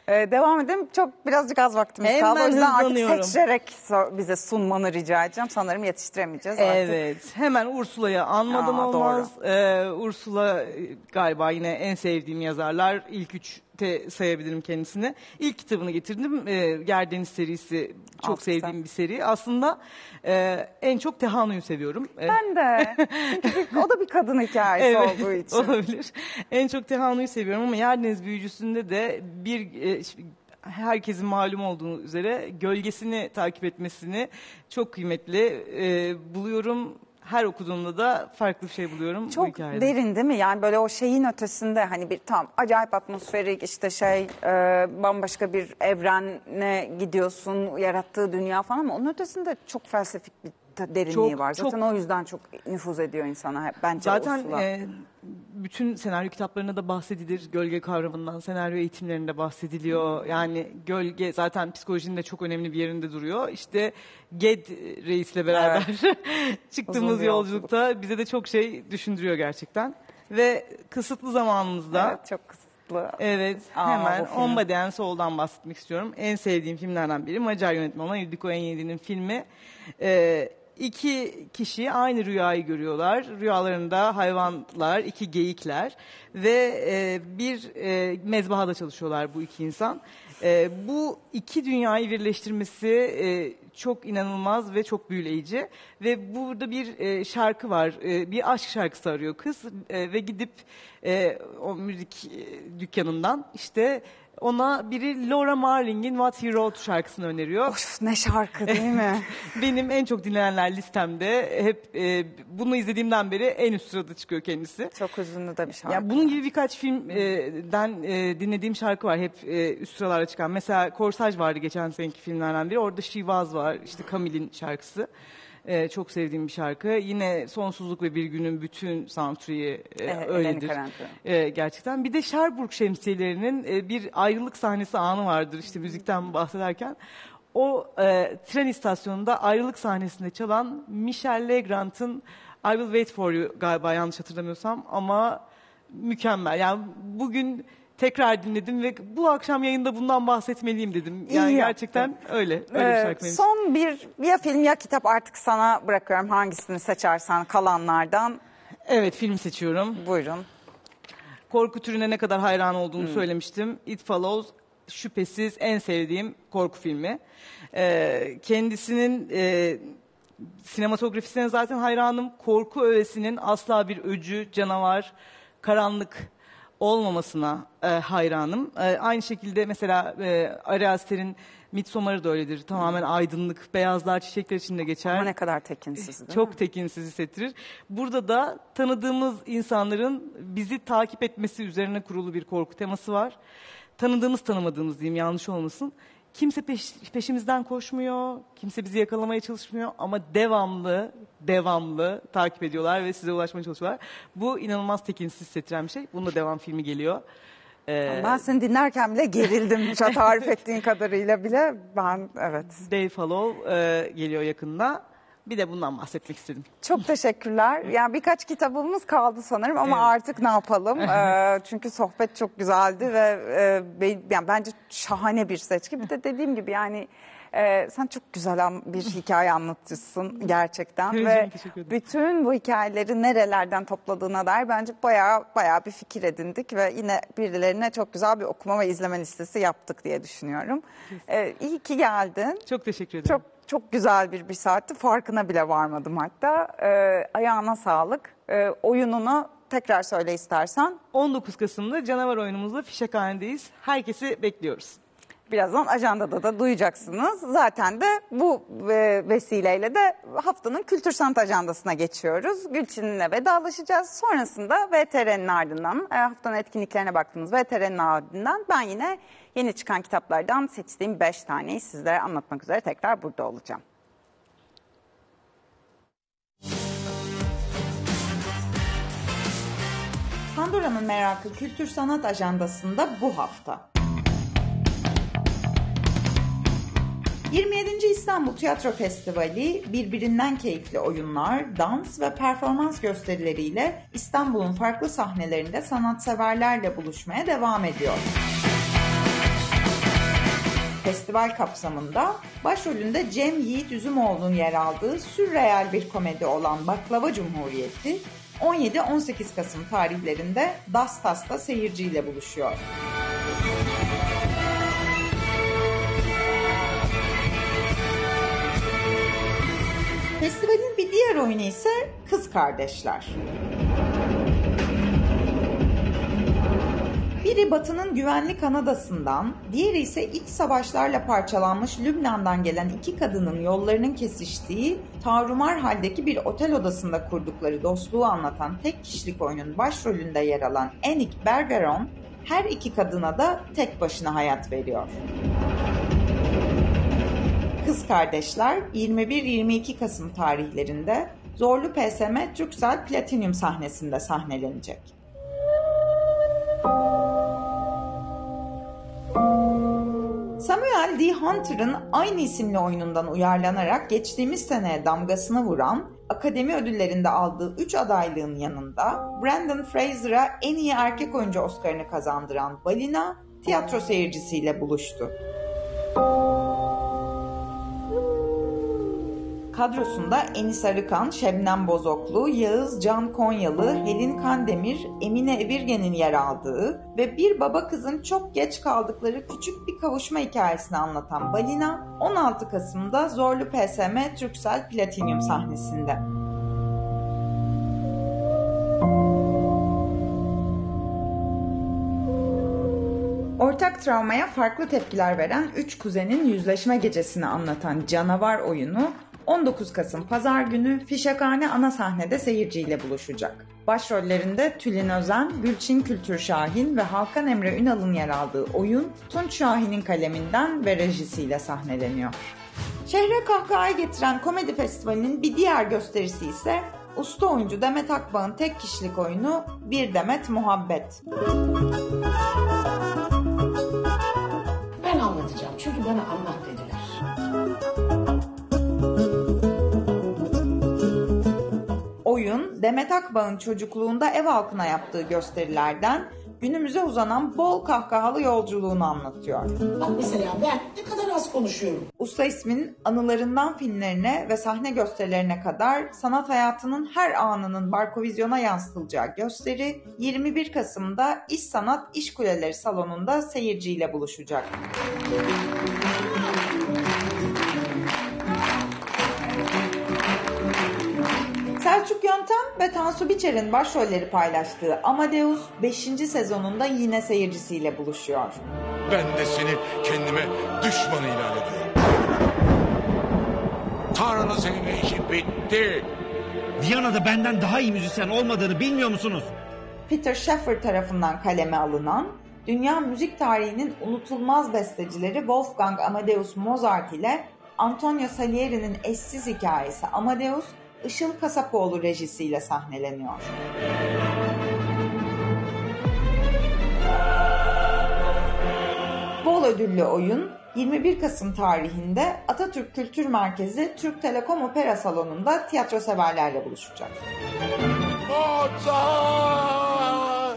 Speaker 1: Ee, devam edelim. Çok birazcık az vaktimiz
Speaker 2: Hemen
Speaker 1: kaldı. O yüzden artık
Speaker 2: hızlanıyorum.
Speaker 1: seçerek so- bize sunmanı rica edeceğim. Sanırım yetiştiremeyeceğiz artık.
Speaker 2: Evet. Hemen Ursula'yı anmadan
Speaker 1: Aa,
Speaker 2: olmaz. Ee, Ursula e, galiba yine en sevdiğim yazarlar. İlk üçte sayabilirim kendisini. İlk kitabını getirdim. Ee, Gerdeniz serisi çok
Speaker 1: Altı.
Speaker 2: sevdiğim bir seri. Aslında e, en çok Tehanu'yu seviyorum. Ee,
Speaker 1: Ben de. Çünkü bir- o da bir kadın hikayesi
Speaker 2: Evet,
Speaker 1: olduğu için.
Speaker 2: olabilir. En çok Tehanu'yu seviyorum ama Yerdeniz Büyücüsü'nde de bir e, ş- herkesin malum olduğu üzere gölgesini takip etmesini çok kıymetli e, buluyorum. Her okuduğumda da farklı bir şey buluyorum bu
Speaker 1: Çok
Speaker 2: hikayede.
Speaker 1: derin değil mi? Yani böyle o şeyin ötesinde hani bir tam acayip atmosferik işte şey e, bambaşka bir evrene gidiyorsun, yarattığı dünya falan ama onun ötesinde çok felsefik bir ta- derinliği
Speaker 2: Çok,
Speaker 1: var. Zaten
Speaker 2: çok.
Speaker 1: o yüzden çok nüfuz ediyor insana hep- bence
Speaker 2: Zaten
Speaker 1: Ursula.
Speaker 2: e, bütün senaryo kitaplarında da bahsedilir. Gölge kavramından, senaryo eğitimlerinde bahsediliyor. Yani gölge zaten psikolojinin de çok önemli bir yerinde duruyor. İşte Ged Reis'le beraber çıktığımız
Speaker 1: Uzun bir yolculuk.
Speaker 2: yolculukta bize de çok şey düşündürüyor gerçekten. Ve kısıtlı zamanımızda
Speaker 1: Evet, çok kısıtlı.
Speaker 2: evet
Speaker 1: Aa,
Speaker 2: hemen
Speaker 1: bu film.
Speaker 2: On Body and Soul'dan bahsetmek istiyorum. En sevdiğim filmlerden biri Macar yönetmen olan Ildiko Enyedi'nin filmi. Ee, iki kişi aynı rüyayı görüyorlar. Rüyalarında hayvanlar, iki geyikler ve e, bir e, mezbahada çalışıyorlar bu iki insan. E, bu iki dünyayı birleştirmesi e, çok inanılmaz ve çok büyüleyici. Ve burada bir e, şarkı var, e, bir aşk şarkısı arıyor kız e, ve gidip e, o müzik e, dükkanından işte ona biri Laura Marling'in What He Wrote şarkısını öneriyor.
Speaker 1: Of, ne şarkı değil mi?
Speaker 2: Benim en çok dinlenenler listemde hep e, bunu izlediğimden beri en üst sırada çıkıyor kendisi.
Speaker 1: Çok hüzünlü de bir şarkı.
Speaker 2: Yani bunun gibi birkaç filmden e, dinlediğim şarkı var hep e, üst sıralara çıkan. Mesela Korsaj vardı geçen seneki filmlerden biri. Orada She Was var, işte Camille'in şarkısı. E, çok sevdiğim bir şarkı. Yine Sonsuzluk ve Bir Günün bütün soundtrack'i e,
Speaker 1: Evet,
Speaker 2: öyledir.
Speaker 1: Eleni Karantina.
Speaker 2: E, gerçekten. Bir de Cherbourg şemsiyelerinin e, bir ayrılık sahnesi anı vardır işte müzikten bahsederken. O e, tren istasyonunda ayrılık sahnesinde çalan Michel Legrand'ın I Will Wait For You galiba yanlış hatırlamıyorsam ama mükemmel. Yani bugün tekrar dinledim ve bu akşam yayında bundan bahsetmeliyim dedim. Yani
Speaker 1: İyi
Speaker 2: gerçekten öyle. Öyle bir
Speaker 1: Ee,
Speaker 2: şarkı benim için.
Speaker 1: son bir ya film ya kitap artık sana bırakıyorum hangisini seçersen kalanlardan.
Speaker 2: Evet, film seçiyorum.
Speaker 1: Buyurun.
Speaker 2: Korku türüne ne kadar hayran olduğumu söylemiştim. It Follows şüphesiz en sevdiğim korku filmi. Ee, kendisinin e, sinematografisine zaten hayranım. Korku öğesinin asla bir öcü, canavar, karanlık olmamasına e, hayranım. E, aynı şekilde mesela e, Ari Aster'in Midsommar'ı da öyledir. Tamamen aydınlık, beyazlar, çiçekler içinde geçer.
Speaker 1: Ama ne kadar tekinsiz değil
Speaker 2: Çok
Speaker 1: mi?
Speaker 2: tekinsiz hissettirir. Burada da tanıdığımız insanların bizi takip etmesi üzerine kurulu bir korku teması var. Tanıdığımız tanımadığımız diyeyim, yanlış olmasın. Kimse peş, peşimizden koşmuyor, kimse bizi yakalamaya çalışmıyor ama devamlı, devamlı takip ediyorlar ve size ulaşmaya çalışıyorlar. Bu inanılmaz tekinsiz hissettiren bir şey. Bunun da devam filmi geliyor. Ee,
Speaker 1: Ben seni dinlerken bile gerildim. Şu tarif ettiğin kadarıyla bile ben evet.
Speaker 2: Day Follow e, geliyor yakında. Bir de bundan bahsetmek istedim.
Speaker 1: Çok teşekkürler. Yani birkaç kitabımız kaldı sanırım ama
Speaker 2: Evet.
Speaker 1: artık ne yapalım? Ee, çünkü sohbet çok güzeldi ve e, be- yani bence şahane bir seçki. Bir de dediğim gibi yani e, sen çok güzel an- bir hikaye anlatıcısın gerçekten
Speaker 2: Rica
Speaker 1: ve
Speaker 2: ederim, teşekkür ederim.
Speaker 1: bütün bu hikayeleri nerelerden topladığına dair bence bayağı bayağı bir fikir edindik ve yine birilerine çok güzel bir okuma ve izleme listesi yaptık diye düşünüyorum. Ee, iyi ki geldin.
Speaker 2: Çok teşekkür ederim.
Speaker 1: Çok çok güzel bir bir saatti. Farkına bile varmadım hatta. Ee, ayağına sağlık. Ee, oyununu tekrar söyle istersen.
Speaker 2: on dokuz Kasım'da Canavar oyunumuzda Fişekhane'deyiz. Herkesi bekliyoruz.
Speaker 1: Birazdan ajandada da duyacaksınız. Zaten de bu e, vesileyle de haftanın kültür sanat ajandasına geçiyoruz. Gülçin'le vedalaşacağız. Sonrasında V T R'nin ardından, e, haftanın etkinliklerine baktığımız V T R'nin ardından ben yine yeni çıkan kitaplardan seçtiğim beş taneyi sizlere anlatmak üzere tekrar burada olacağım. Pandora'nın Merakı Kültür Sanat Ajandası'nda bu hafta. yirmi yedinci İstanbul Tiyatro Festivali birbirinden keyifli oyunlar, dans ve performans gösterileriyle İstanbul'un farklı sahnelerinde sanatseverlerle buluşmaya devam ediyor. Festival kapsamında başrolünde Cem Yiğit Üzümoğlu'nun yer aldığı sürreel bir komedi olan Baklava Cumhuriyeti on yedi on sekiz Kasım tarihlerinde Dastas'ta seyirciyle buluşuyor. Festivalin bir diğer oyunu ise Kız Kardeşler. Biri Batı'nın güvenli Kanada'sından, diğeri ise iç savaşlarla parçalanmış Lübnan'dan gelen iki kadının yollarının kesiştiği tarumar haldeki bir otel odasında kurdukları dostluğu anlatan tek kişilik oyunun başrolünde yer alan Enik Bergeron, her iki kadına da tek başına hayat veriyor. Kız Kardeşler yirmi bir yirmi iki Kasım tarihlerinde Zorlu P S M Türksel Platinum sahnesinde sahnelenecek. Samuel D. Hunter'ın aynı isimli oyunundan uyarlanarak geçtiğimiz seneye damgasını vuran, Akademi ödüllerinde aldığı üç adaylığın yanında Brendan Fraser'a en iyi erkek oyuncu Oscar'ını kazandıran Balina, tiyatro seyircisiyle buluştu. Kadrosunda Enis Arıkan, Şebnem Bozoklu, Yağız Can Konyalı, Helin Kandemir, Emine Evirgen'in yer aldığı ve bir baba kızın çok geç kaldıkları küçük bir kavuşma hikayesini anlatan Balina, on altı Kasım'da Zorlu P S M Türksel Platinum sahnesinde. Ortak travmaya farklı tepkiler veren üç kuzenin yüzleşme gecesini anlatan Canavar oyunu on dokuz Kasım Pazar günü Fişekhane ana sahnede seyirciyle buluşacak. Başrollerinde Tülin Özen, Gülçin Kültür Şahin ve Hakan Emre Ünal'ın yer aldığı oyun Tunç Şahin'in kaleminden ve rejisiyle sahneleniyor. Şehre kahkahayı getiren komedi festivalinin bir diğer gösterisi ise usta oyuncu Demet Akbağ'ın tek kişilik oyunu Bir Demet Muhabbet.
Speaker 3: Ben anlatacağım çünkü bana anlat dediler.
Speaker 1: Oyun, Demet Akbağ'ın çocukluğunda ev halkına yaptığı gösterilerden günümüze uzanan bol kahkahalı yolculuğunu anlatıyor.
Speaker 3: Bak mesela ben ne kadar az konuşuyorum.
Speaker 1: Usta isminin anılarından filmlerine ve sahne gösterilerine kadar sanat hayatının her anının Barkovizyon'a yansıtılacağı gösteri yirmi bir Kasım'da İş Sanat İş Kuleleri Salonu'nda seyirciyle buluşacak. Selçuk Yöntem ve Tansu Biçer'in başrolleri paylaştığı Amadeus beşinci sezonunda yine seyircisiyle buluşuyor.
Speaker 4: Ben de seni kendime düşman ilan ediyorum. Tanrı'nın seninle işi bitti.
Speaker 5: Viyana'da benden daha iyi müzisyen olmadığını bilmiyor musunuz?
Speaker 1: Peter Shaffer tarafından kaleme alınan, dünya müzik tarihinin unutulmaz bestecileri Wolfgang Amadeus Mozart ile Antonio Salieri'nin eşsiz hikayesi Amadeus, Işıl Kasapoğlu rejisiyle sahneleniyor. Bol ödüllü oyun yirmi bir Kasım tarihinde Atatürk Kültür Merkezi Türk Telekom Opera Salonu'nda tiyatro severlerle buluşacak.
Speaker 4: Mozart!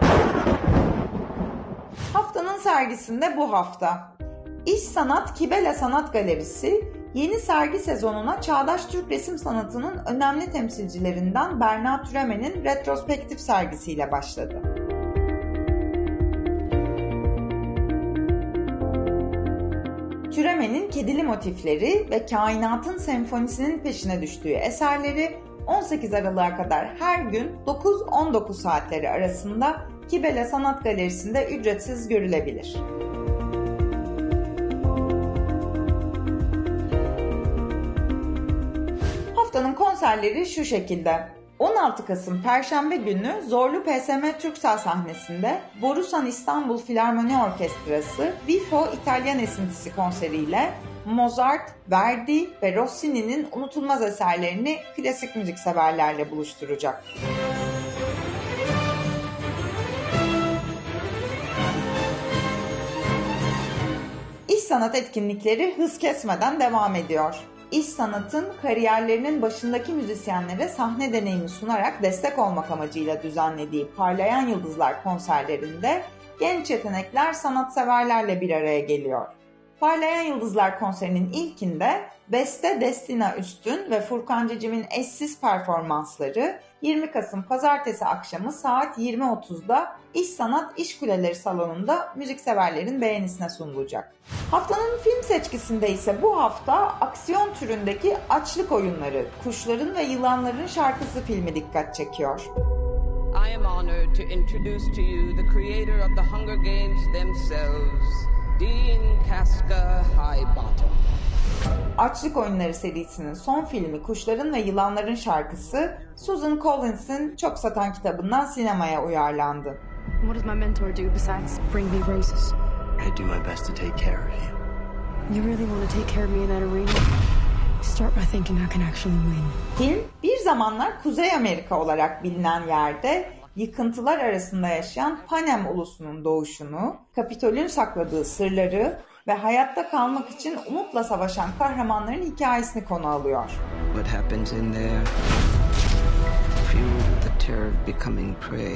Speaker 1: Haftanın sergisinde bu hafta İş Sanat Kibele Sanat Galerisi yeni sergi sezonuna çağdaş Türk resim sanatının önemli temsilcilerinden Berna Türemen'in retrospektif sergisiyle başladı. Türemen'in kedili motifleri ve kainatın senfonisinin peşine düştüğü eserleri on sekiz Aralık'a kadar her gün dokuz on dokuz saatleri arasında Kibele Sanat Galerisi'nde ücretsiz görülebilir. Haftanın konserleri şu şekilde. on altı Kasım Perşembe günü Zorlu P S M Türksel sahnesinde Borusan İstanbul Filarmoni Orkestrası Vifo İtalyan Esintisi konseriyle Mozart, Verdi ve Rossini'nin unutulmaz eserlerini klasik müzik severlerle buluşturacak. İş sanat etkinlikleri hız kesmeden devam ediyor. İş Sanat'ın kariyerlerinin başındaki müzisyenlere sahne deneyimi sunarak destek olmak amacıyla düzenlediği Parlayan Yıldızlar konserlerinde genç yetenekler sanatseverlerle bir araya geliyor. Parlayan Yıldızlar konserinin ilkinde beste Destina Üstün ve Furkan Cicim'in eşsiz performansları yirmi Kasım Pazartesi akşamı saat yirmi otuzda İş Sanat İş Kuleleri Salonu'nda müzikseverlerin beğenisine sunulacak. Haftanın film seçkisinde ise bu hafta aksiyon türündeki Açlık Oyunları, Kuşların ve Yılanların Şarkısı filmi dikkat çekiyor.
Speaker 6: I am honored to introduce to you the creator of the Hunger Games themselves, Dean Casca Highbottom.
Speaker 1: Açlık Oyunları serisinin son filmi Kuşların ve Yılanların Şarkısı, Susan Collins'in çok satan kitabından sinemaya uyarlandı.
Speaker 7: What does my mentor do besides bring me roses?
Speaker 8: I do my best to take care of you.
Speaker 7: You really want to take care of me in that arena? Start by thinking I can actually win.
Speaker 1: Film, bir zamanlar Kuzey Amerika olarak bilinen yerde yıkıntılar arasında yaşayan Panem ulusunun doğuşunu, Kapitol'ün sakladığı sırları ve hayatta kalmak için umutla savaşan kahramanların hikayesini konu alıyor.
Speaker 8: What happens in there? Fueled with the terror of becoming prey.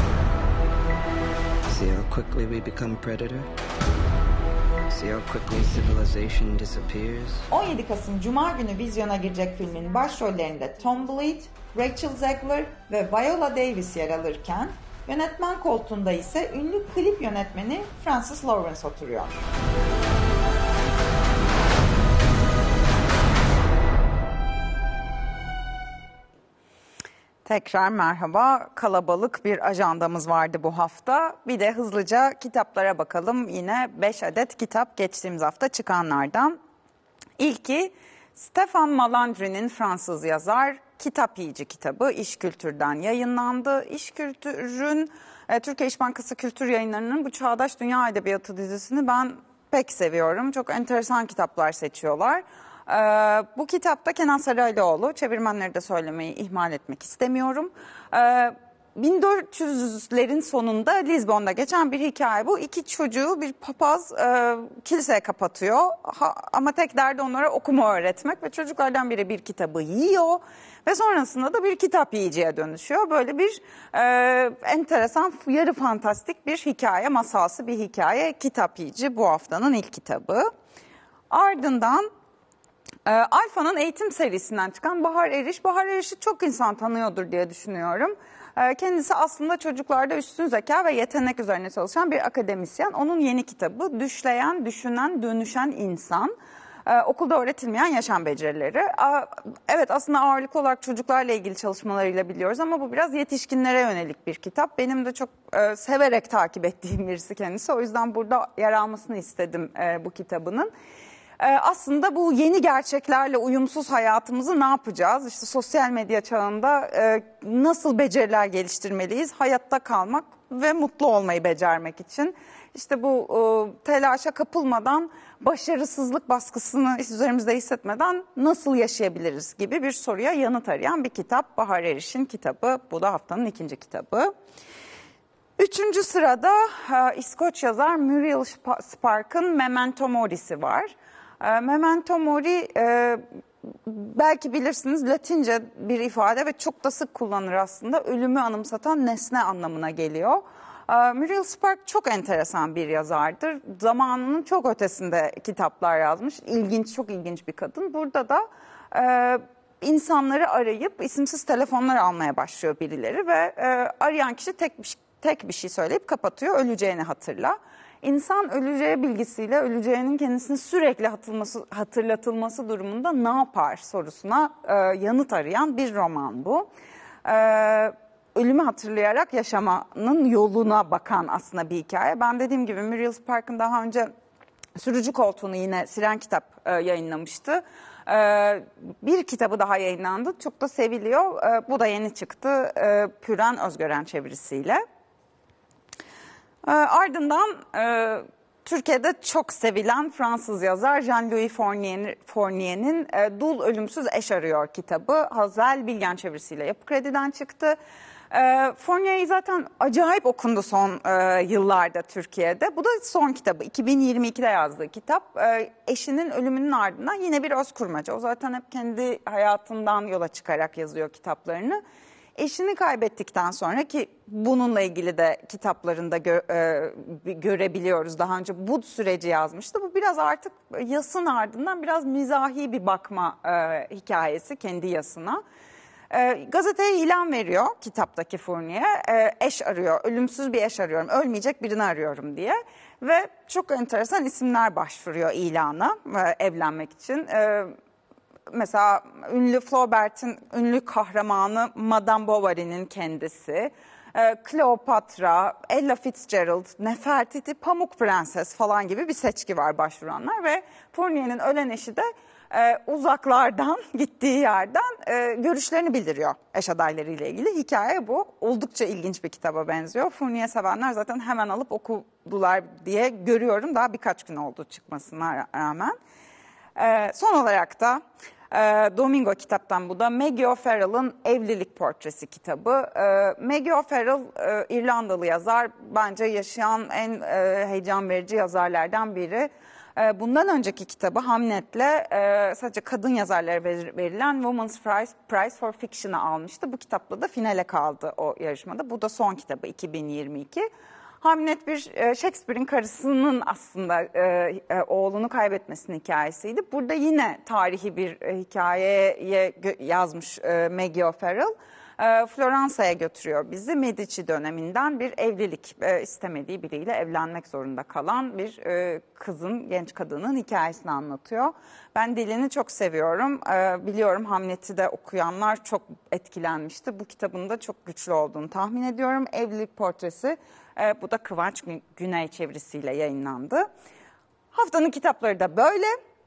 Speaker 8: See how quickly we become predator? See how quickly civilization disappears?
Speaker 1: on yedi Kasım Cuma günü vizyona girecek filmin başrollerinde Tom Blyth, Rachel Zegler ve Viola Davis yer alırken yönetmen koltuğunda ise ünlü klip yönetmeni Francis Lawrence oturuyor. Tekrar merhaba. Kalabalık bir ajandamız vardı bu hafta. Bir de hızlıca kitaplara bakalım. Yine beş adet kitap geçtiğimiz hafta çıkanlardan. İlki Stefan Malandri'nin Fransız yazar Kitap Yiyici kitabı İş Kültür'den yayınlandı. İş Kültür'ün e, Türkiye İş Bankası Kültür Yayınları'nın bu Çağdaş Dünya Edebiyatı dizisini ben pek seviyorum. Çok enteresan kitaplar seçiyorlar. Ee, bu kitapta Kenan Saraylıoğlu, çevirmenleri de söylemeyi ihmal etmek istemiyorum. Ee, bin dört yüzlerin sonunda Lizbon'da geçen bir hikaye bu. İki çocuğu bir papaz e, kiliseye kapatıyor ha, ama tek derdi onlara okuma öğretmek ve çocuklardan biri bir kitabı yiyor ve sonrasında da bir kitap yiyiciye dönüşüyor. Böyle bir e, enteresan, yarı fantastik bir hikaye, masalsı bir hikaye. Kitap Yiyici bu haftanın ilk kitabı. Ardından Alfa'nın eğitim serisinden çıkan Bahar Eriş. Bahar Eriş'i çok insan tanıyordur diye düşünüyorum. Kendisi aslında çocuklarda üstün zeka ve yetenek üzerine çalışan bir akademisyen. Onun yeni kitabı Düşleyen, Düşünen, Dönüşen İnsan. Okulda öğretilmeyen yaşam becerileri. Evet, aslında ağırlıklı olarak çocuklarla ilgili çalışmalarıyla biliyoruz ama bu biraz yetişkinlere yönelik bir kitap. Benim de çok severek takip ettiğim birisi kendisi. O yüzden burada yer almasını istedim bu kitabının. Aslında bu yeni gerçeklerle uyumsuz hayatımızı ne yapacağız? İşte sosyal medya çağında nasıl beceriler geliştirmeliyiz? Hayatta kalmak ve mutlu olmayı becermek için. İşte bu telaşa kapılmadan, başarısızlık baskısını üzerimizde hissetmeden nasıl yaşayabiliriz gibi bir soruya yanıt arayan bir kitap. Bahar Eriş'in kitabı. Bu da haftanın ikinci kitabı. Üçüncü sırada İskoç yazar Muriel Spark'ın Memento Mori'si var. Memento Mori e, belki bilirsiniz Latince bir ifade ve çok da sık kullanılır aslında. Ölümü anımsatan nesne anlamına geliyor. E, Muriel Spark çok enteresan bir yazardır. Zamanının çok ötesinde kitaplar yazmış. İlginç, çok ilginç bir kadın. Burada da e, insanları arayıp isimsiz telefonlar almaya başlıyor birileri ve e, arayan kişi tek bir, tek bir şey söyleyip kapatıyor. Öleceğini hatırla. İnsan öleceği bilgisiyle öleceğinin kendisini sürekli hatırlatılması, hatırlatılması durumunda ne yapar sorusuna e, yanıt arayan bir roman bu. E, ölümü hatırlayarak yaşamanın yoluna bakan aslında bir hikaye. Ben dediğim gibi Muriel Spark'ın daha önce Sürücü Koltuğu'nu yine Siren Kitap e, yayınlamıştı. E, bir kitabı daha yayınlandı. Çok da seviliyor. E, bu da yeni çıktı. E, Püren Özgören çevirisiyle. E, ardından e, Türkiye'de çok sevilen Fransız yazar Jean-Louis Fournier'in e, Dul Ölümsüz Eş Arıyor kitabı Hazel Bilgen çevirisiyle Yapı Kredi'den çıktı. E, Fournier zaten acayip okundu son e, yıllarda Türkiye'de. Bu da son kitabı, iki bin yirmi ikide yazdığı kitap. E, eşinin ölümünün ardından yine bir öz kurmaca. O zaten hep kendi hayatından yola çıkarak yazıyor kitaplarını. eşini kaybettikten sonra, ki bununla ilgili de kitaplarında gö- e, görebiliyoruz. Daha önce bu süreci yazmıştı. Bu biraz artık yasın ardından biraz mizahi bir bakma e, hikayesi kendi yasına. E, gazeteye ilan veriyor kitaptaki Fournier. E, eş arıyor, ölümsüz bir eş arıyorum, ölmeyecek birini arıyorum diye. Ve çok enteresan isimler başvuruyor ilana e, evlenmek için. E, mesela ünlü Flaubert'in ünlü kahramanı Madame Bovary'nin kendisi. E, Kleopatra, Ella Fitzgerald, Nefertiti, Pamuk Prenses falan gibi bir seçki var başvuranlar. Ve Fournier'in ölen eşi de Ee, uzaklardan gittiği yerden e, görüşlerini bildiriyor eş adayları ile ilgili. Hikaye bu. Oldukça ilginç bir kitaba benziyor. Fournier sevenler zaten hemen alıp okudular diye görüyorum. Daha birkaç gün oldu çıkmasına rağmen. Ee, son olarak da e, Domingo kitaptan bu da Maggie O'Farrell'ın Evlilik Portresi kitabı. E, Maggie O'Farrell e, İrlandalı yazar. Bence yaşayan en e, heyecan verici yazarlardan biri. Bundan önceki kitabı Hamlet'le e, sadece kadın yazarlara verilen Women's Prize, Prize for Fiction'ı almıştı. Bu kitapla da finale kaldı o yarışmada. Bu da son kitabı iki bin yirmi iki. Hamlet bir e, Shakespeare'in karısının aslında e, e, oğlunu kaybetmesinin hikayesiydi. Burada yine tarihi bir e, hikayeye yazmış e, Maggie O'Farrell. Floransa'ya götürüyor bizi. Medici döneminden bir evlilik e, istemediği biriyle evlenmek zorunda kalan bir e, kızın, genç kadının hikayesini anlatıyor. Ben dilini çok seviyorum. E, biliyorum Hamlet'i de okuyanlar çok etkilenmişti. Bu kitabın da çok güçlü olduğunu tahmin ediyorum. Evlilik Portresi, e, bu da Kıvanç Güney çevirisiyle yayınlandı. Haftanın kitapları da böyle.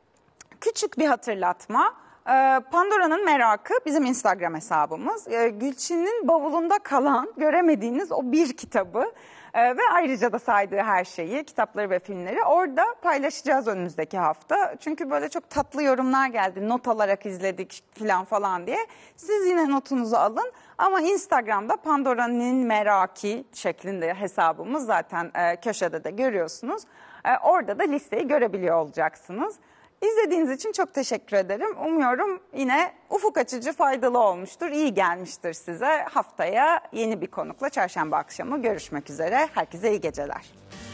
Speaker 1: Küçük bir hatırlatma. Pandora'nın Merakı bizim Instagram hesabımız. Gülçin'in bavulunda kalan, göremediğiniz o bir kitabı ve ayrıca da saydığı her şeyi, kitapları ve filmleri orada paylaşacağız önümüzdeki hafta. Çünkü böyle çok tatlı yorumlar geldi, not alarak izledik falan falan diye. Siz yine notunuzu alın ama Instagram'da Pandora'nın Merakı şeklinde hesabımız, zaten köşede de görüyorsunuz. Orada da listeyi görebiliyor olacaksınız. İzlediğiniz için çok teşekkür ederim. Umuyorum yine ufuk açıcı, faydalı olmuştur, iyi gelmiştir size. Haftaya yeni bir konukla çarşamba akşamı görüşmek üzere. Herkese iyi geceler.